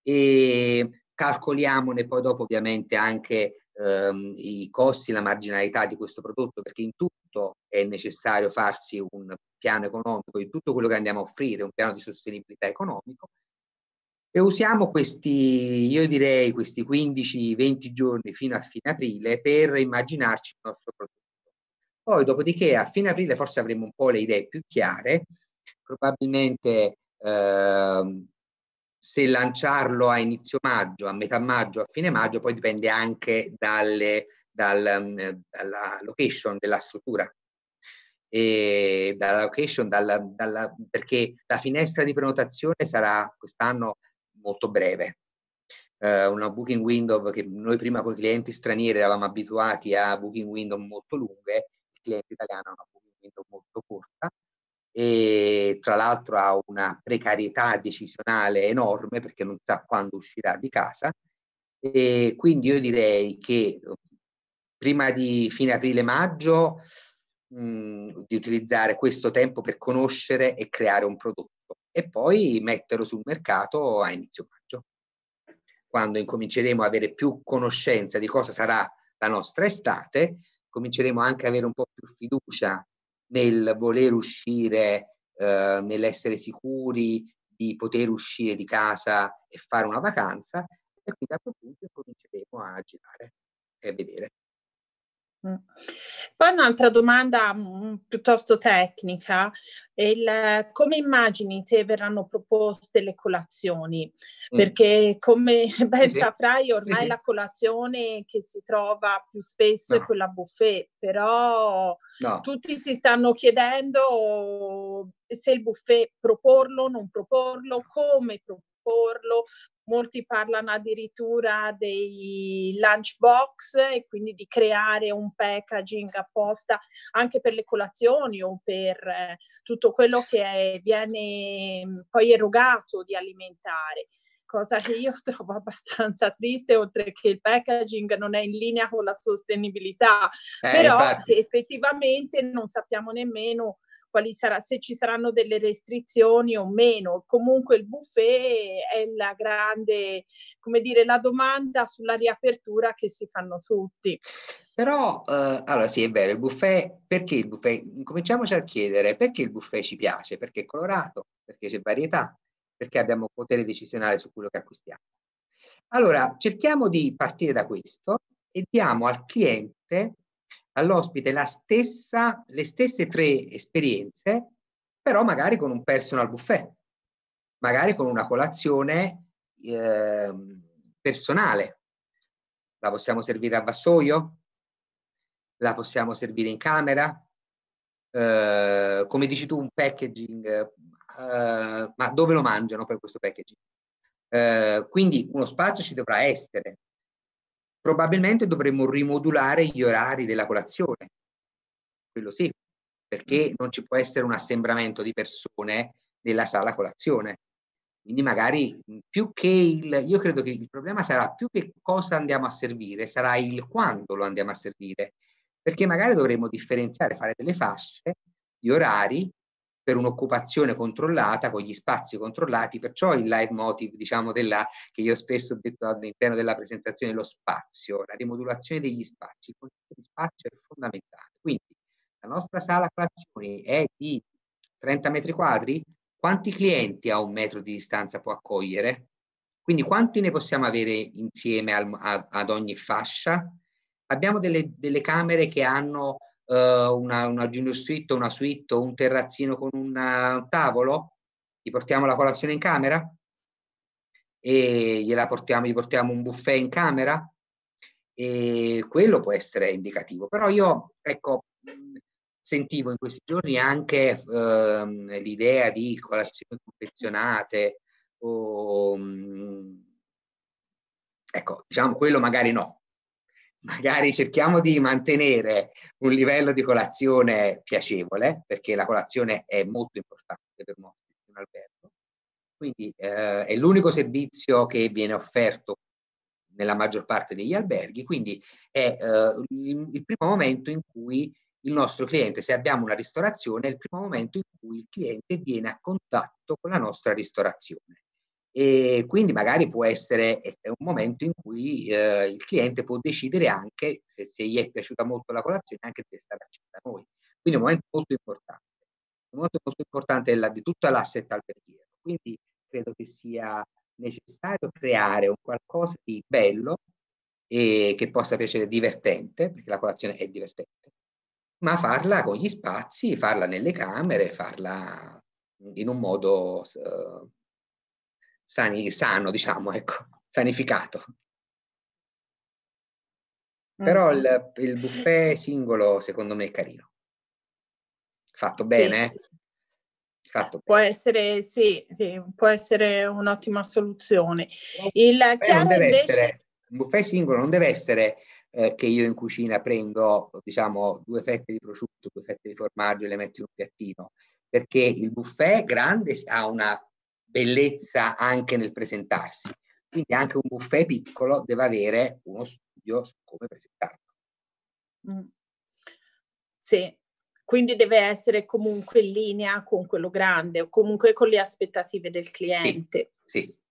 e calcoliamone poi dopo ovviamente anche ehm, i costi, la marginalità di questo prodotto, perché in tutto è necessario farsi un piano economico, in tutto quello che andiamo a offrire, un piano di sostenibilità economico, e usiamo questi, io direi, questi quindici venti giorni fino a fine aprile per immaginarci il nostro prodotto. Poi dopodiché a fine aprile forse avremo un po' le idee più chiare, probabilmente ehm, se lanciarlo a inizio maggio, a metà maggio, a fine maggio, poi dipende anche dalle, dal, dalla location della struttura. E dalla location, dalla, dalla, perché la finestra di prenotazione sarà quest'anno molto breve. Uh, una booking window che noi prima con i clienti stranieri eravamo abituati a booking window molto lunghe, il cliente italiano ha una booking window molto corta e tra l'altro ha una precarietà decisionale enorme perché non sa quando uscirà di casa, e quindi io direi che prima di fine aprile-maggio di utilizzare questo tempo per conoscere e creare un prodotto. e poi metterlo sul mercato a inizio maggio, quando incominceremo a avere più conoscenza di cosa sarà la nostra estate, cominceremo anche a avere un po' più fiducia nel voler uscire, eh, nell'essere sicuri di poter uscire di casa e fare una vacanza, e quindi a quel punto cominceremo a girare e a vedere. Mh. Poi un'altra domanda, mhmm, piuttosto tecnica, il come immagini te verranno proposte le colazioni? Mh. Perché come ben Sì, sì. saprai Sì, ormai sì. la colazione che si trova più spesso è No. quella buffet, però No. tutti si stanno chiedendo se il buffet proporlo, non proporlo, come proporlo. Molti parlano addirittura dei lunch box e quindi di creare un packaging apposta anche per le colazioni o per eh, tutto quello che è, viene mh, poi erogato di alimentare, cosa che io trovo abbastanza triste, oltre che il packaging non è in linea con la sostenibilità, Eh, però infatti. effettivamente non sappiamo nemmeno quali sarà, se ci saranno delle restrizioni o meno. Comunque il buffet è la grande, come dire, la domanda sulla riapertura che si fanno tutti. Però, eh, allora sì, è vero, il buffet, perché il buffet? Cominciamoci a chiedere perché il buffet ci piace, perché è colorato, perché c'è varietà, perché abbiamo potere decisionale su quello che acquistiamo. Allora, cerchiamo di partire da questo e diamo al cliente, all'ospite, la stessa, le stesse tre esperienze, però magari con un personal buffet, magari con una colazione eh, personale. La possiamo servire a vassoio? La possiamo servire in camera? Eh, come dici tu, un packaging, eh, ma dove lo mangiano poi questo packaging? Eh, quindi uno spazio ci dovrà essere. Probabilmente dovremmo rimodulare gli orari della colazione, quello sì, perché non ci può essere un assembramento di persone nella sala colazione. Quindi magari più che il, io credo che il problema sarà più che cosa andiamo a servire, sarà il quando lo andiamo a servire, perché magari dovremmo differenziare, fare delle fasce di orari per un'occupazione controllata, con gli spazi controllati, perciò il leitmotiv, diciamo, della, che io spesso ho detto all'interno della presentazione, lo spazio, la rimodulazione degli spazi, il concetto di spazio è fondamentale. Quindi la nostra sala colazioni è di trenta metri quadri? Quanti clienti a un metro di distanza può accogliere? Quindi quanti ne possiamo avere insieme al, a, ad ogni fascia? Abbiamo delle, delle camere che hanno uh, una, una junior suite, una suite o un terrazzino con una, un tavolo? Gli portiamo la colazione in camera? E gliela portiamo, gli portiamo un buffet in camera? E quello può essere indicativo. Però io, ecco, sentivo in questi giorni anche ehm, l'idea di colazioni confezionate o mh, ecco, diciamo quello magari no. Magari cerchiamo di mantenere un livello di colazione piacevole, perché la colazione è molto importante per noi in albergo. Quindi eh, è l'unico servizio che viene offerto nella maggior parte degli alberghi, quindi è eh, il, il primo momento in cui il nostro cliente, se abbiamo una ristorazione, è il primo momento in cui il cliente viene a contatto con la nostra ristorazione. E quindi magari può essere è un momento in cui eh, il cliente può decidere anche, se, se gli è piaciuta molto la colazione, anche di stare a cena da noi. Quindi è un momento molto importante, molto, molto importante la, di tutta l'asset alberghiero. Quindi credo che sia necessario creare un qualcosa di bello e che possa piacere, divertente, perché la colazione è divertente, ma farla con gli spazi, farla nelle camere, farla in un modo uh, sani, sano, diciamo, ecco, sanificato. Però Mm-hmm. il, il buffet singolo secondo me è carino. Fatto bene? Sì. Fatto Può bene. essere, sì, sì, può essere un'ottima soluzione. Il Non Chiara deve invece... essere, un buffet singolo non deve essere eh, che io in cucina prendo, diciamo, due fette di prosciutto, due fette di formaggio e le metto in un piattino, perché il buffet grande ha una bellezza anche nel presentarsi. Quindi anche un buffet piccolo deve avere uno studio su come presentarlo. Mm. Sì, quindi deve essere comunque in linea con quello grande o comunque con le aspettative del cliente. Sì, sì.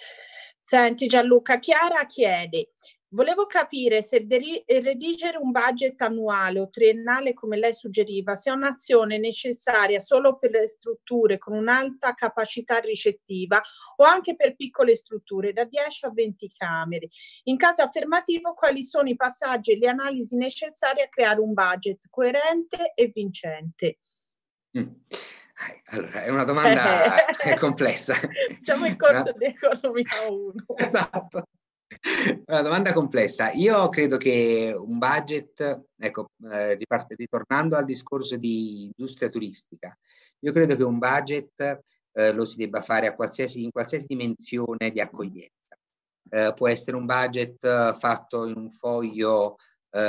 Senti Gianluca, Chiara chiede: volevo capire se deri- redigere un budget annuale o triennale come lei suggeriva sia un'azione necessaria solo per le strutture con un'alta capacità ricettiva o anche per piccole strutture da dieci a venti camere. In caso affermativo, quali sono i passaggi e le analisi necessarie a creare un budget coerente e vincente? Mm. Allora, è una domanda complessa. Facciamo il corso di economia uno. Esatto. Una domanda complessa. Io credo che un budget, ecco, eh, ripart- ritornando al discorso di industria turistica, io credo che un budget eh, lo si debba fare a qualsiasi, in qualsiasi dimensione di accoglienza. Eh, può essere un budget eh, fatto in un foglio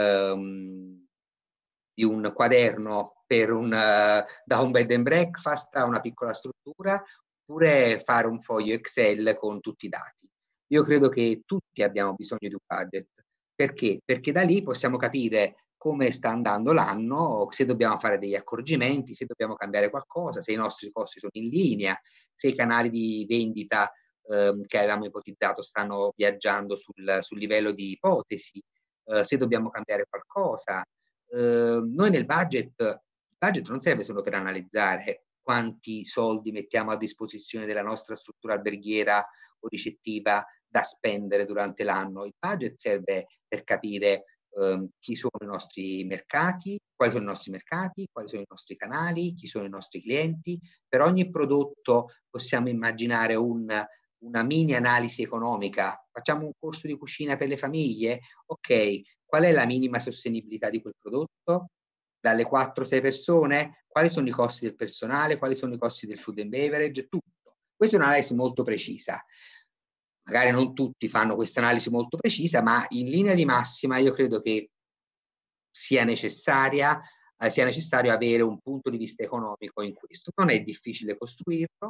ehm, di un quaderno per un, uh, da un bed and breakfast a una piccola struttura, oppure fare un foglio Excel con tutti i dati. Io credo che tutti abbiamo bisogno di un budget. Perché? Perché da lì possiamo capire come sta andando l'anno, se dobbiamo fare degli accorgimenti, se dobbiamo cambiare qualcosa, se i nostri costi sono in linea, se i canali di vendita eh, che avevamo ipotizzato stanno viaggiando sul, sul livello di ipotesi, eh, se dobbiamo cambiare qualcosa. Eh, noi nel budget, il budget non serve solo per analizzare quanti soldi mettiamo a disposizione della nostra struttura alberghiera o ricettiva da spendere durante l'anno. Il budget serve per capire eh, chi sono i nostri mercati, quali sono i nostri mercati, quali sono i nostri canali, chi sono i nostri clienti. Per ogni prodotto possiamo immaginare un, una mini analisi economica. Facciamo un corso di cucina per le famiglie? Ok, qual è la minima sostenibilità di quel prodotto? Dalle quattro sei persone? Quali sono i costi del personale? Quali sono i costi del food and beverage? Tutto. Questa è un'analisi molto precisa. Magari non tutti fanno questa analisi molto precisa, ma in linea di massima io credo che sia necessaria, eh, sia necessario avere un punto di vista economico in questo. Non è difficile costruirlo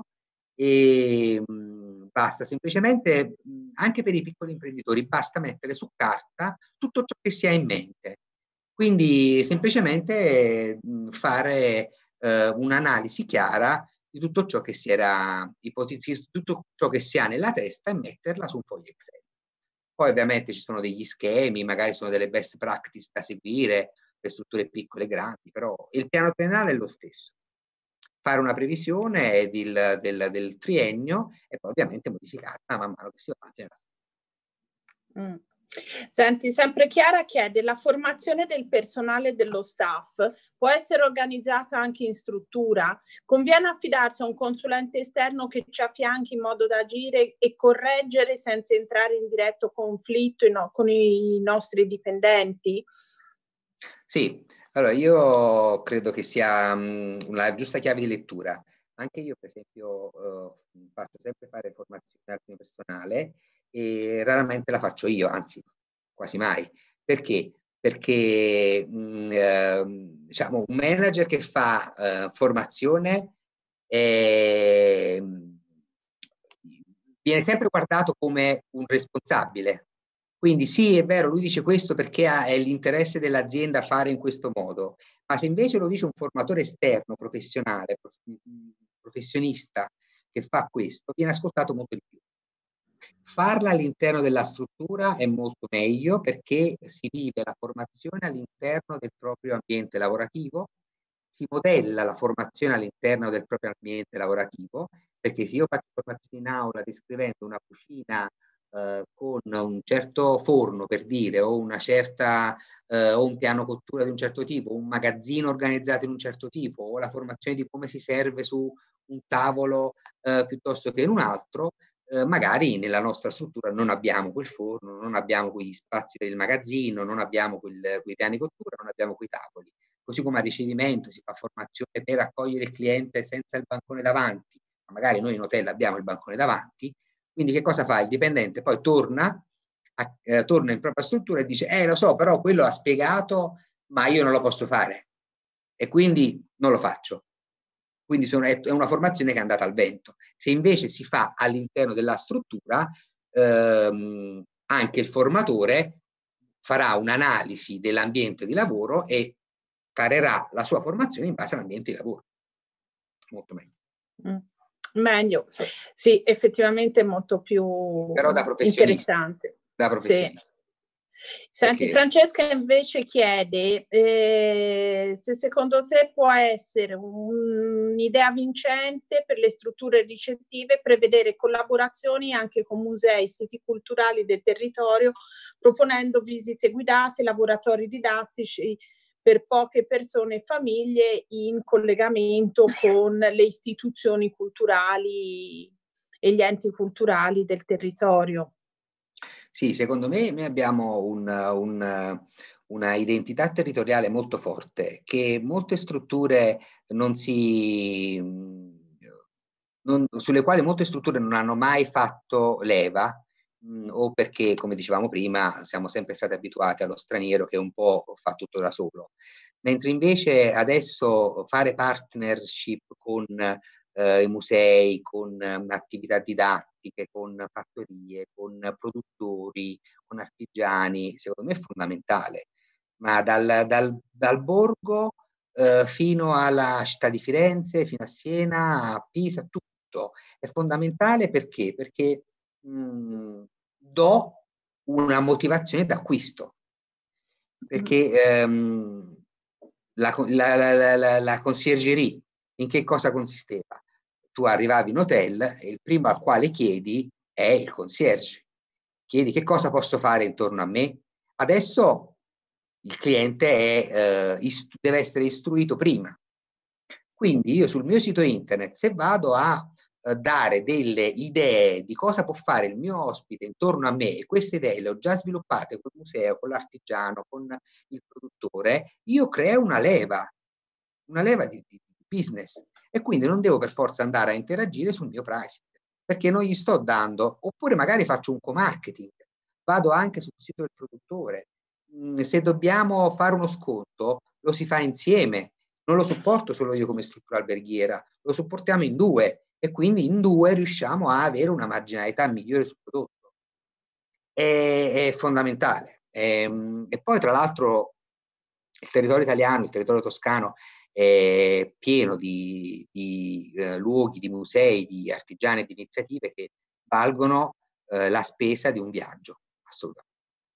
e mh, basta semplicemente, mh, anche per i piccoli imprenditori, basta mettere su carta tutto ciò che si ha in mente. Quindi semplicemente mh, fare eh, un'analisi chiara di tutto ciò che si era ipotizzato, tutto ciò che si ha nella testa e metterla su un foglio Excel. Poi ovviamente ci sono degli schemi, magari sono delle best practice da seguire per strutture piccole e grandi, però il piano triennale è lo stesso. Fare una previsione del, del, del triennio e poi ovviamente modificarla man mano che si va avanti nella strada. Mm. Senti, sempre Chiara chiede: la formazione del personale dello staff può essere organizzata anche in struttura? Conviene affidarsi a un consulente esterno che ci affianchi in modo da agire e correggere senza entrare in diretto conflitto no, con i nostri dipendenti? Sì, allora io credo che sia um, una giusta chiave di lettura. Anche io, per esempio, uh, faccio sempre fare formazione al mio personale e raramente la faccio io, anzi, quasi mai. Perché? Perché mh, eh, diciamo, un manager che fa uh, formazione eh, viene sempre guardato come un responsabile. Quindi sì, è vero, lui dice questo perché ha, è l'interesse dell'azienda fare in questo modo, ma se invece lo dice un formatore esterno, professionale, professionista che fa questo, viene ascoltato molto di più. Farla all'interno della struttura è molto meglio perché si vive la formazione all'interno del proprio ambiente lavorativo, si modella la formazione all'interno del proprio ambiente lavorativo, perché se io faccio formazione in aula descrivendo una cucina eh, con un certo forno, per dire, o una certa eh, o un piano cottura di un certo tipo, un magazzino organizzato in un certo tipo, o la formazione di come si serve su un tavolo eh, piuttosto che in un altro, eh, magari nella nostra struttura non abbiamo quel forno, non abbiamo quegli spazi per il magazzino, non abbiamo quel, quei piani cottura, non abbiamo quei tavoli. Così come a ricevimento si fa formazione per accogliere il cliente senza il bancone davanti, ma magari noi in hotel abbiamo il bancone davanti, quindi che cosa fa? Il dipendente poi torna, a, eh, torna in propria struttura e dice eh lo so, però quello ha spiegato, ma io non lo posso fare e quindi non lo faccio. Quindi sono, è una formazione che è andata al vento. Se invece si fa all'interno della struttura, ehm, anche il formatore farà un'analisi dell'ambiente di lavoro e tarerà la sua formazione in base all'ambiente di lavoro. Molto meglio. Mm. Meglio, sì, effettivamente è molto più Però da professionista, interessante. da professionista. Sì. Senti, Perché... Francesca invece chiede eh, se secondo te può essere un'idea vincente per le strutture ricettive prevedere collaborazioni anche con musei e siti culturali del territorio, proponendo visite guidate, laboratori didattici per poche persone e famiglie in collegamento con le istituzioni culturali e gli enti culturali del territorio. Sì, secondo me noi abbiamo un, un, una identità territoriale molto forte che molte strutture non si, non, sulle quali molte strutture non hanno mai fatto leva, mh, o perché, come dicevamo prima, siamo sempre stati abituati allo straniero che un po' fa tutto da solo. Mentre invece adesso fare partnership con eh, i musei, con eh, attività didattiche, con fattorie, con produttori, con artigiani, secondo me è fondamentale. Ma dal, dal, dal borgo eh, fino alla città di Firenze, fino a Siena, a Pisa, tutto è fondamentale perché? Perché mh, do una motivazione d'acquisto. Perché ehm, la, la, la, la, la conciergerie in che cosa consisteva? Tu arrivavi in hotel e il primo al quale chiedi è il concierge. Chiedi che cosa posso fare intorno a me. Adesso il cliente è, eh, deve essere istruito prima. Quindi io sul mio sito internet, se vado a eh, dare delle idee di cosa può fare il mio ospite intorno a me, e queste idee le ho già sviluppate col museo, con l'artigiano, con il produttore, io creo una leva, una leva di, di business. E quindi non devo per forza andare a interagire sul mio pricing, perché non gli sto dando, oppure magari faccio un co-marketing, vado anche sul sito del produttore. Mm, se dobbiamo fare uno sconto, lo si fa insieme. Non lo supporto solo io come struttura alberghiera, lo supportiamo in due e quindi in due riusciamo a avere una marginalità migliore sul prodotto. È, è fondamentale. E, e poi tra l'altro il territorio italiano, il territorio toscano è pieno di, di eh, luoghi, di musei, di artigiani e di iniziative che valgono eh, la spesa di un viaggio, assolutamente.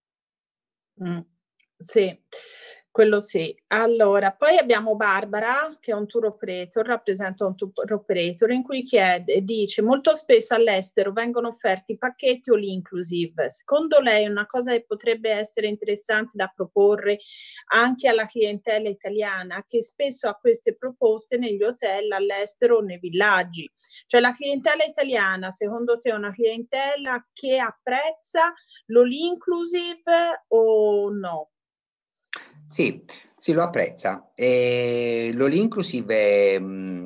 Mm, sì, quello sì. Allora, poi abbiamo Barbara, che è un tour operator, rappresenta un tour operator, in cui chiede, dice, molto spesso all'estero vengono offerti pacchetti all inclusive. Secondo lei una cosa che potrebbe essere interessante da proporre anche alla clientela italiana, che spesso ha queste proposte negli hotel all'estero o nei villaggi? Cioè la clientela italiana, secondo te, è una clientela che apprezza l'all inclusive o no? Sì, sì, lo apprezza. E l'all inclusive mh,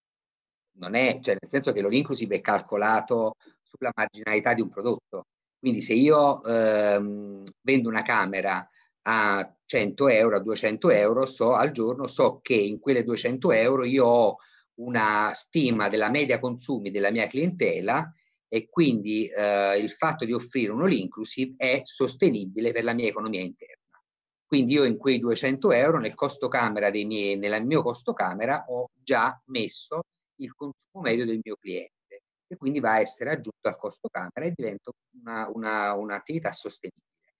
non è, cioè nel senso che l'all inclusive è calcolato sulla marginalità di un prodotto. Quindi se io ehm, vendo una camera a cento euro, a duecento euro, so al giorno, so che in quelle duecento euro io ho una stima della media consumi della mia clientela e quindi eh, il fatto di offrire un all inclusive è sostenibile per la mia economia interna. Quindi io in quei duecento euro nel costo camera dei miei, nel mio costo camera ho già messo il consumo medio del mio cliente e quindi va a essere aggiunto al costo camera e diventa una, una, un'attività sostenibile.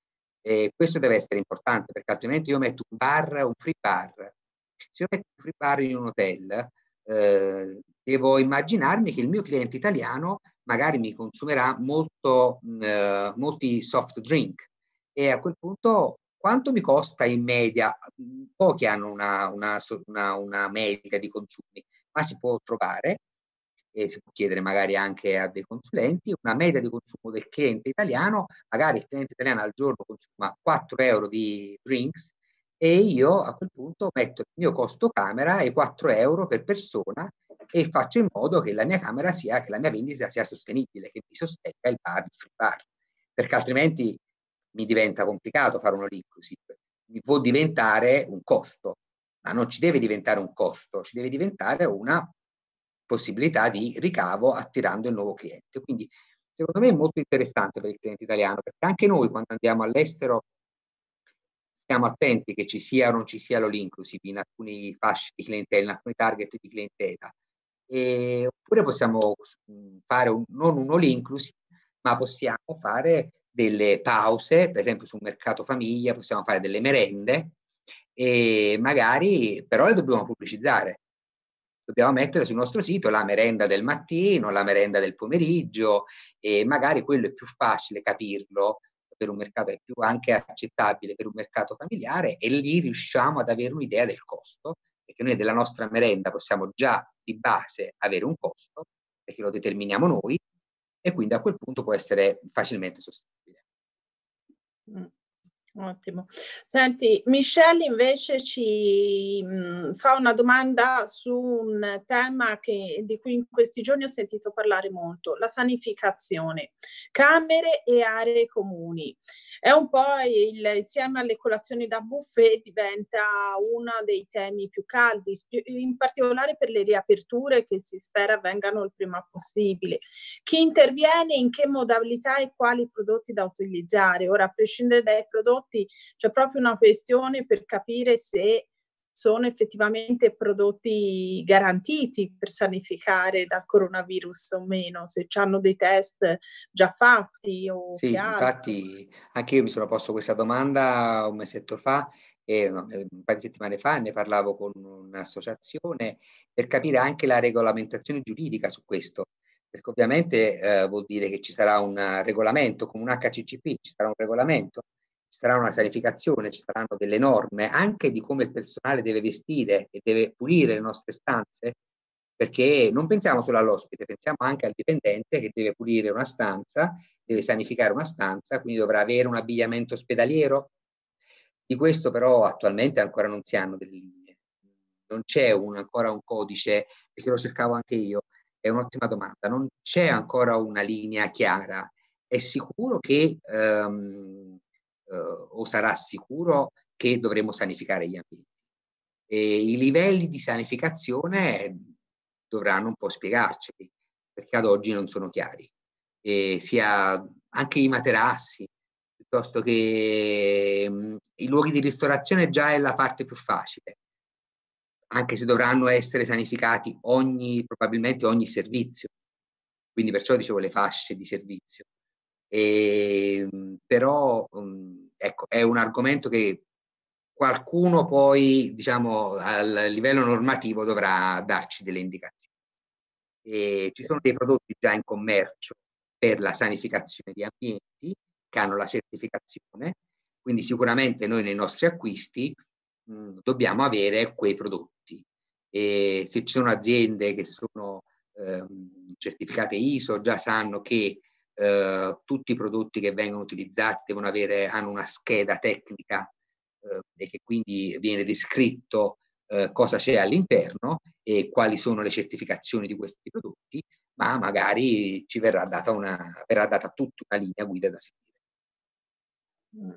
E questo deve essere importante perché altrimenti io metto un bar, un free bar. Se io metto un free bar in un hotel, eh, devo immaginarmi che il mio cliente italiano magari mi consumerà molto, eh, molti soft drink e a quel punto quanto mi costa in media? Pochi hanno una, una, una, una media di consumi, ma si può trovare e si può chiedere magari anche a dei consulenti una media di consumo del cliente italiano, magari il cliente italiano al giorno consuma quattro euro di drinks e io a quel punto metto il mio costo camera ai quattro euro per persona e faccio in modo che la mia camera sia, che la mia vendita sia sostenibile, che mi sostenga il bar, il free bar, perché altrimenti mi diventa complicato fare uno inclusive, mi può diventare un costo, ma non ci deve diventare un costo, ci deve diventare una possibilità di ricavo attirando il nuovo cliente. Quindi secondo me è molto interessante per il cliente italiano, perché anche noi quando andiamo all'estero stiamo attenti che ci sia o non ci sia l'all inclusive in alcuni fasci di clientela, in alcuni target di clientela. E, oppure possiamo fare un, non un all inclusive, ma possiamo fare delle pause, per esempio sul mercato famiglia possiamo fare delle merende e magari però le dobbiamo pubblicizzare. Dobbiamo mettere sul nostro sito la merenda del mattino, la merenda del pomeriggio e magari quello è più facile capirlo per un mercato, è più anche accettabile per un mercato familiare e lì riusciamo ad avere un'idea del costo, perché noi della nostra merenda possiamo già di base avere un costo, perché lo determiniamo noi e quindi a quel punto può essere facilmente sostenibile. Mm. Ottimo. Senti, Michelle invece ci mh, fa una domanda su un tema che, di cui in questi giorni ho sentito parlare molto, la sanificazione, camere e aree comuni. È un po' il, insieme alle colazioni da buffet diventa uno dei temi più caldi, in particolare per le riaperture che si spera vengano il prima possibile. Chi interviene, in che modalità e quali prodotti da utilizzare? Ora, a prescindere dai prodotti, c'è proprio una questione per capire se sono effettivamente prodotti garantiti per sanificare dal coronavirus o meno, se hanno dei test già fatti o sì, che altro. Infatti anche io mi sono posto questa domanda un mesetto fa e no, un paio di settimane fa ne parlavo con un'associazione per capire anche la regolamentazione giuridica su questo, perché ovviamente eh, vuol dire che ci sarà un regolamento, come un H C C P, ci sarà un regolamento, ci sarà una sanificazione, ci saranno delle norme anche di come il personale deve vestire e deve pulire le nostre stanze, perché non pensiamo solo all'ospite, pensiamo anche al dipendente che deve pulire una stanza, deve sanificare una stanza, quindi dovrà avere un abbigliamento ospedaliero. Di questo però attualmente ancora non si hanno delle linee, non c'è un, ancora un codice, perché lo cercavo anche io, è un'ottima domanda, non c'è ancora una linea chiara. È sicuro che, ehm, eh, o sarà sicuro che dovremo sanificare gli ambienti. E i livelli di sanificazione dovranno un po' spiegarceli, perché ad oggi non sono chiari. E sia anche i materassi, piuttosto che mh, i luoghi di ristorazione già è la parte più facile, anche se dovranno essere sanificati ogni, probabilmente ogni servizio. Quindi perciò dicevo le fasce di servizio. E, però um, ecco, è un argomento che qualcuno poi, diciamo, al livello normativo dovrà darci delle indicazioni. E ci sono dei prodotti già in commercio per la sanificazione di ambienti che hanno la certificazione, quindi sicuramente noi nei nostri acquisti mh, dobbiamo avere quei prodotti. E se ci sono aziende che sono ehm, certificate I S O, già sanno che eh, tutti i prodotti che vengono utilizzati devono avere, hanno una scheda tecnica eh, e che quindi viene descritto eh, cosa c'è all'interno e quali sono le certificazioni di questi prodotti, ma magari ci verrà data, una, verrà data tutta una linea guida da seguire. Mm.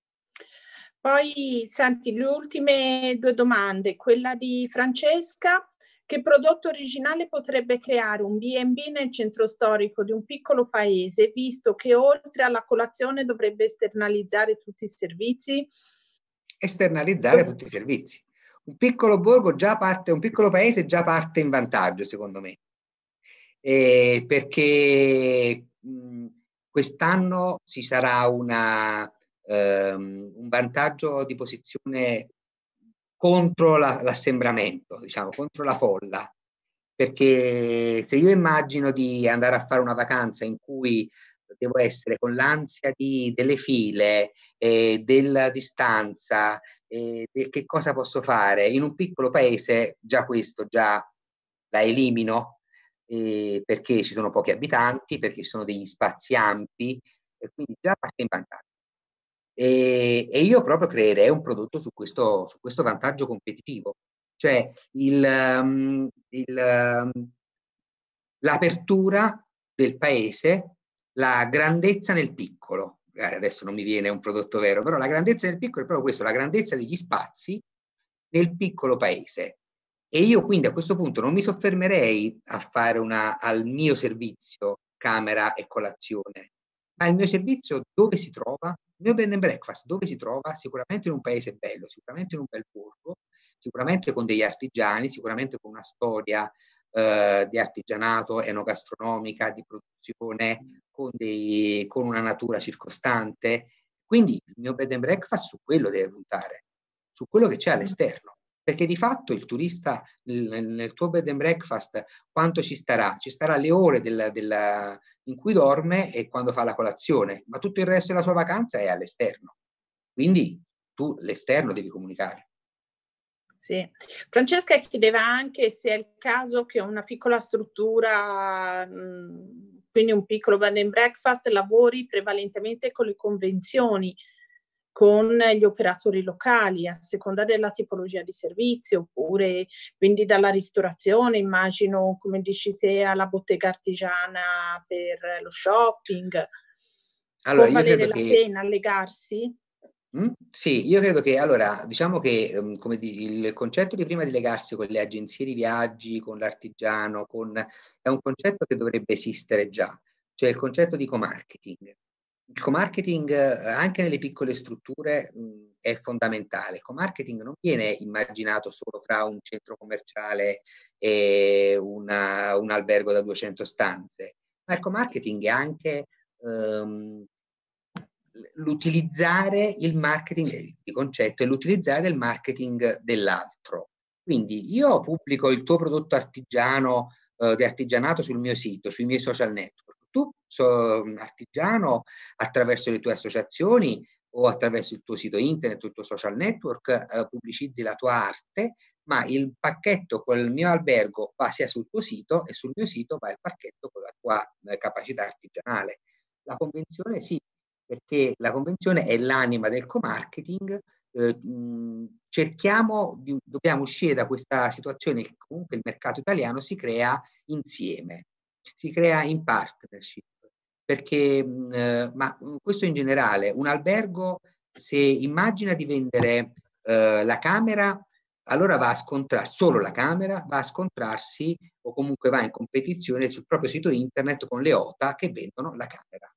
Poi, senti, le ultime due domande. Quella di Francesca: che prodotto originale potrebbe creare un B and B nel centro storico di un piccolo paese, visto che oltre alla colazione dovrebbe esternalizzare tutti i servizi? Esternalizzare tutti i servizi. Un piccolo borgo già parte, un piccolo paese già parte in vantaggio, secondo me. Eh, perché mh, quest'anno ci sarà una, ehm, un vantaggio di posizione contro la, l'assembramento, diciamo, contro la folla. Perché se io immagino di andare a fare una vacanza in cui devo essere con l'ansia di, delle file, eh, della distanza, eh, del che cosa posso fare, in un piccolo paese già questo già la elimino, eh, perché ci sono pochi abitanti, perché ci sono degli spazi ampi, e quindi già parte in vantaggio. E, e io proprio creerei un prodotto su questo, su questo vantaggio competitivo, cioè il, um, il, um, l'apertura del paese, la grandezza nel piccolo. Adesso non mi viene un prodotto vero, però la grandezza nel piccolo è proprio questo, la grandezza degli spazi nel piccolo paese. E io quindi a questo punto non mi soffermerei a fare una, al mio servizio camera e colazione, Ma il mio servizio dove si trova? Il mio bed and breakfast dove si trova? Sicuramente in un paese bello, sicuramente in un bel borgo, sicuramente con degli artigiani, sicuramente con una storia eh, di artigianato, enogastronomica, di produzione, con, dei, con una natura circostante. Quindi il mio bed and breakfast su quello deve puntare, su quello che c'è all'esterno. Perché di fatto il turista nel, nel tuo bed and breakfast quanto ci starà? Ci starà le ore del, del, in cui dorme e quando fa la colazione, ma tutto il resto della sua vacanza è all'esterno. Quindi tu l'esterno devi comunicare. Sì. Francesca chiedeva anche se è il caso che una piccola struttura, mh, quindi un piccolo bed and breakfast, lavori prevalentemente con le convenzioni, con gli operatori locali, a seconda della tipologia di servizio, oppure quindi dalla ristorazione, immagino, come dici te, alla bottega artigiana per lo shopping. Allora, Può io valere credo la che pena legarsi? Mm? Sì, io credo che allora diciamo che um, come di, il concetto di prima di legarsi con le agenzie di viaggi, con l'artigiano, con, è un concetto che dovrebbe esistere già, cioè il concetto di co-marketing. Il co-marketing eh, anche nelle piccole strutture mh, è fondamentale. Il co-marketing non viene immaginato solo fra un centro commerciale e una, un albergo da duecento stanze, ma il co-marketing è anche ehm, l'utilizzare il marketing di concetto e l'utilizzare del marketing dell'altro. Quindi io pubblico il tuo prodotto artigiano eh, di artigianato sul mio sito, sui miei social network. Tu, so, artigiano, attraverso le tue associazioni o attraverso il tuo sito internet o il tuo social network, eh, pubblicizzi la tua arte, ma il pacchetto col mio albergo va sia sul tuo sito e sul mio sito va il pacchetto con la tua eh, capacità artigianale. La convenzione sì, perché la convenzione è l'anima del co-marketing. Eh, mh, cerchiamo di, dobbiamo uscire da questa situazione che comunque il mercato italiano si crea insieme, si crea in partnership, perché mh, eh, ma questo in generale, un albergo se immagina di vendere eh, la camera, allora va a scontrare solo la camera, va a scontrarsi o comunque va in competizione sul proprio sito internet con le O T A che vendono la camera.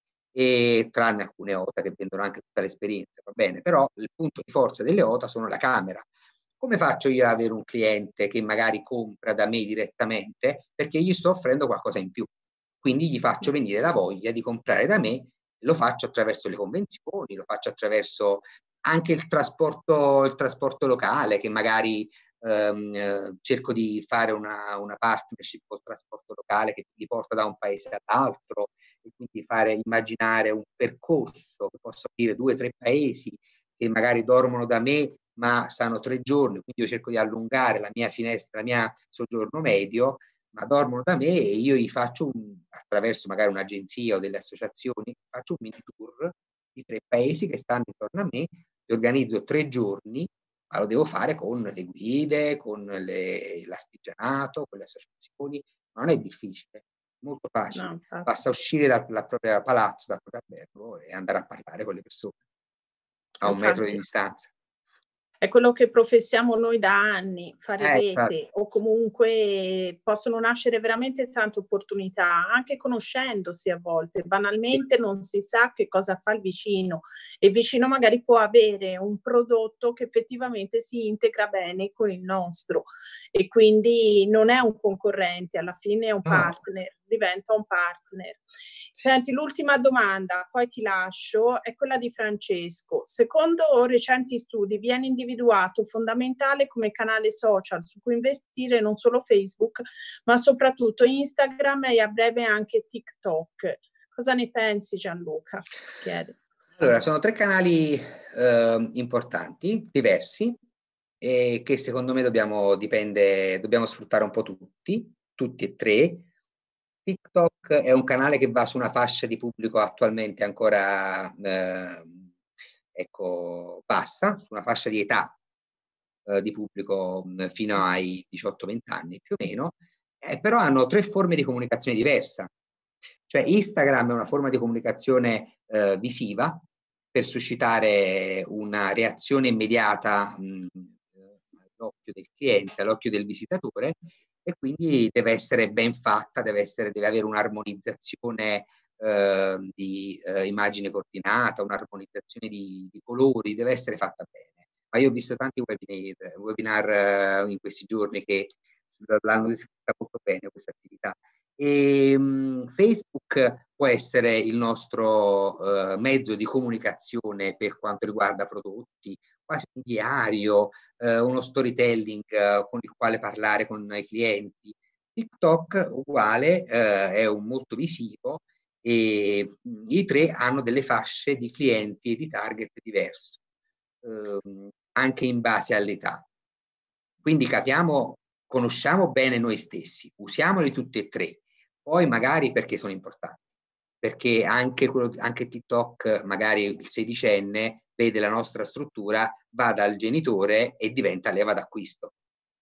E tranne alcune O T A che vendono anche tutta l'esperienza, va bene, però il punto di forza delle O T A sono la camera. Come faccio io ad avere un cliente che magari compra da me direttamente? Perché gli sto offrendo qualcosa in più. Quindi gli faccio venire la voglia di comprare da me, lo faccio attraverso le convenzioni, lo faccio attraverso anche il trasporto, il trasporto locale, che magari ehm, eh, cerco di fare una, una partnership col trasporto locale che li porta da un paese all'altro e quindi fare immaginare un percorso che posso dire due o tre paesi che magari dormono da me ma stanno tre giorni, quindi io cerco di allungare la mia finestra, la mia soggiorno medio, ma dormono da me e io gli faccio un, attraverso magari un'agenzia o delle associazioni, faccio un mini tour di tre paesi che stanno intorno a me, li organizzo tre giorni, ma lo devo fare con le guide, con le, l'artigianato, con le associazioni, ma non è difficile, è molto facile. No, Basta uscire dal, dal proprio palazzo, dal proprio albergo e andare a parlare con le persone a un metro di infatti. distanza. È quello che professiamo noi da anni, fare Eh, infatti. rete, o comunque possono nascere veramente tante opportunità, anche conoscendosi a volte. Banalmente non si sa che cosa fa il vicino e il vicino magari può avere un prodotto che effettivamente si integra bene con il nostro e quindi non è un concorrente, alla fine è un No. partner, diventa un partner. Sì. Senti, l'ultima domanda, poi ti lascio, è quella di Francesco. Secondo recenti studi viene individuato fondamentale come canale social su cui investire non solo Facebook, ma soprattutto Instagram e a breve anche TikTok. Cosa ne pensi, Gianluca? Chiede. Allora, sono tre canali eh, importanti, diversi, e che secondo me dobbiamo, dipende, dobbiamo sfruttare un po' tutti, tutti e tre. TikTok è un canale che va su una fascia di pubblico attualmente ancora eh, ecco, bassa, su una fascia di età eh, di pubblico mh, fino ai diciotto venti anni più o meno, eh, però hanno tre forme di comunicazione diversa. Cioè Instagram è una forma di comunicazione eh, visiva per suscitare una reazione immediata mh, all'occhio del cliente, all'occhio del visitatore e quindi deve essere ben fatta, deve, essere, deve avere un'armonizzazione eh, di eh, immagine coordinata, un'armonizzazione di, di colori, deve essere fatta bene. Ma io ho visto tanti webinar, webinar uh, in questi giorni che l'hanno descritta molto bene questa attività. E, um, Facebook può essere il nostro uh, mezzo di comunicazione per quanto riguarda prodotti, quasi un diario, uh, uno storytelling uh, con il quale parlare con i clienti. TikTok uguale, uh, è un molto visivo e mh, i tre hanno delle fasce di clienti e di target diverse, uh, anche in base all'età. Quindi capiamo, conosciamo bene noi stessi, usiamoli tutti e tre, poi magari perché sono importanti, perché anche, quello, anche TikTok, magari il sedicenne, vede la nostra struttura, va dal genitore e diventa leva d'acquisto.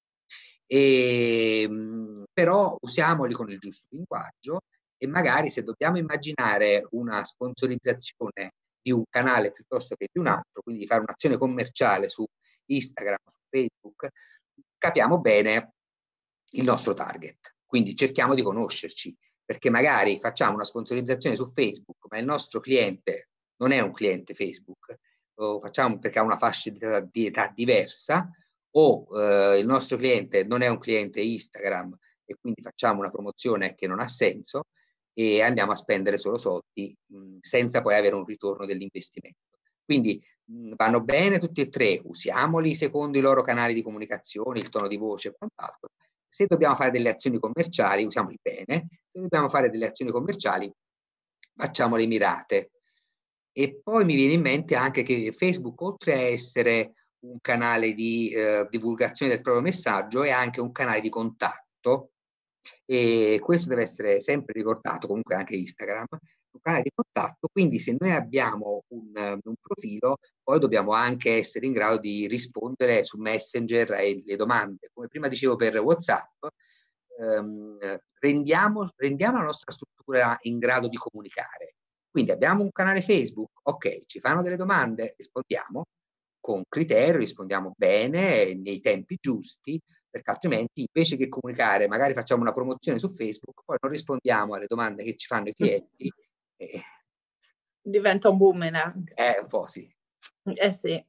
E, però usiamoli con il giusto linguaggio e magari se dobbiamo immaginare una sponsorizzazione di un canale piuttosto che di un altro, quindi fare un'azione commerciale su Instagram, su Facebook, capiamo bene il nostro target. Quindi cerchiamo di conoscerci, perché magari facciamo una sponsorizzazione su Facebook, ma il nostro cliente non è un cliente Facebook, lo facciamo perché ha una fascia di età, di età diversa, o eh, il nostro cliente non è un cliente Instagram e quindi facciamo una promozione che non ha senso e andiamo a spendere solo soldi mh, senza poi avere un ritorno dell'investimento. Quindi mh, vanno bene tutti e tre, usiamoli secondo i loro canali di comunicazione, il tono di voce e quant'altro. Se dobbiamo fare delle azioni commerciali, usiamoli bene. Se dobbiamo fare delle azioni commerciali, facciamole mirate. E poi mi viene in mente anche che Facebook, oltre a essere un canale di eh, divulgazione del proprio messaggio, è anche un canale di contatto, e questo deve essere sempre ricordato, comunque anche Instagram, un canale di contatto, quindi se noi abbiamo un, un profilo, poi dobbiamo anche essere in grado di rispondere su Messenger alle domande. Come prima dicevo per WhatsApp, ehm, rendiamo, rendiamo la nostra struttura in grado di comunicare. Quindi abbiamo un canale Facebook, ok, ci fanno delle domande, rispondiamo con criterio, rispondiamo bene, nei tempi giusti, perché altrimenti invece che comunicare, magari facciamo una promozione su Facebook, poi non rispondiamo alle domande che ci fanno i clienti. E... diventa un boomerang. Eh, un po' sì. Eh sì.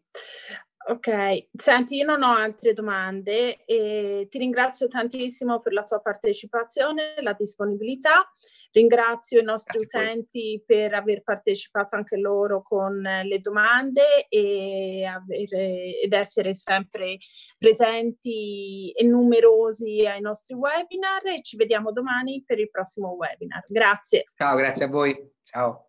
Ok, senti, io non ho altre domande e ti ringrazio tantissimo per la tua partecipazione, la disponibilità. Ringrazio i nostri Grazie utenti per aver partecipato anche loro con le domande e avere, ed essere sempre presenti e numerosi ai nostri webinar, e ci vediamo domani per il prossimo webinar. Grazie. Ciao, grazie a voi. Ciao.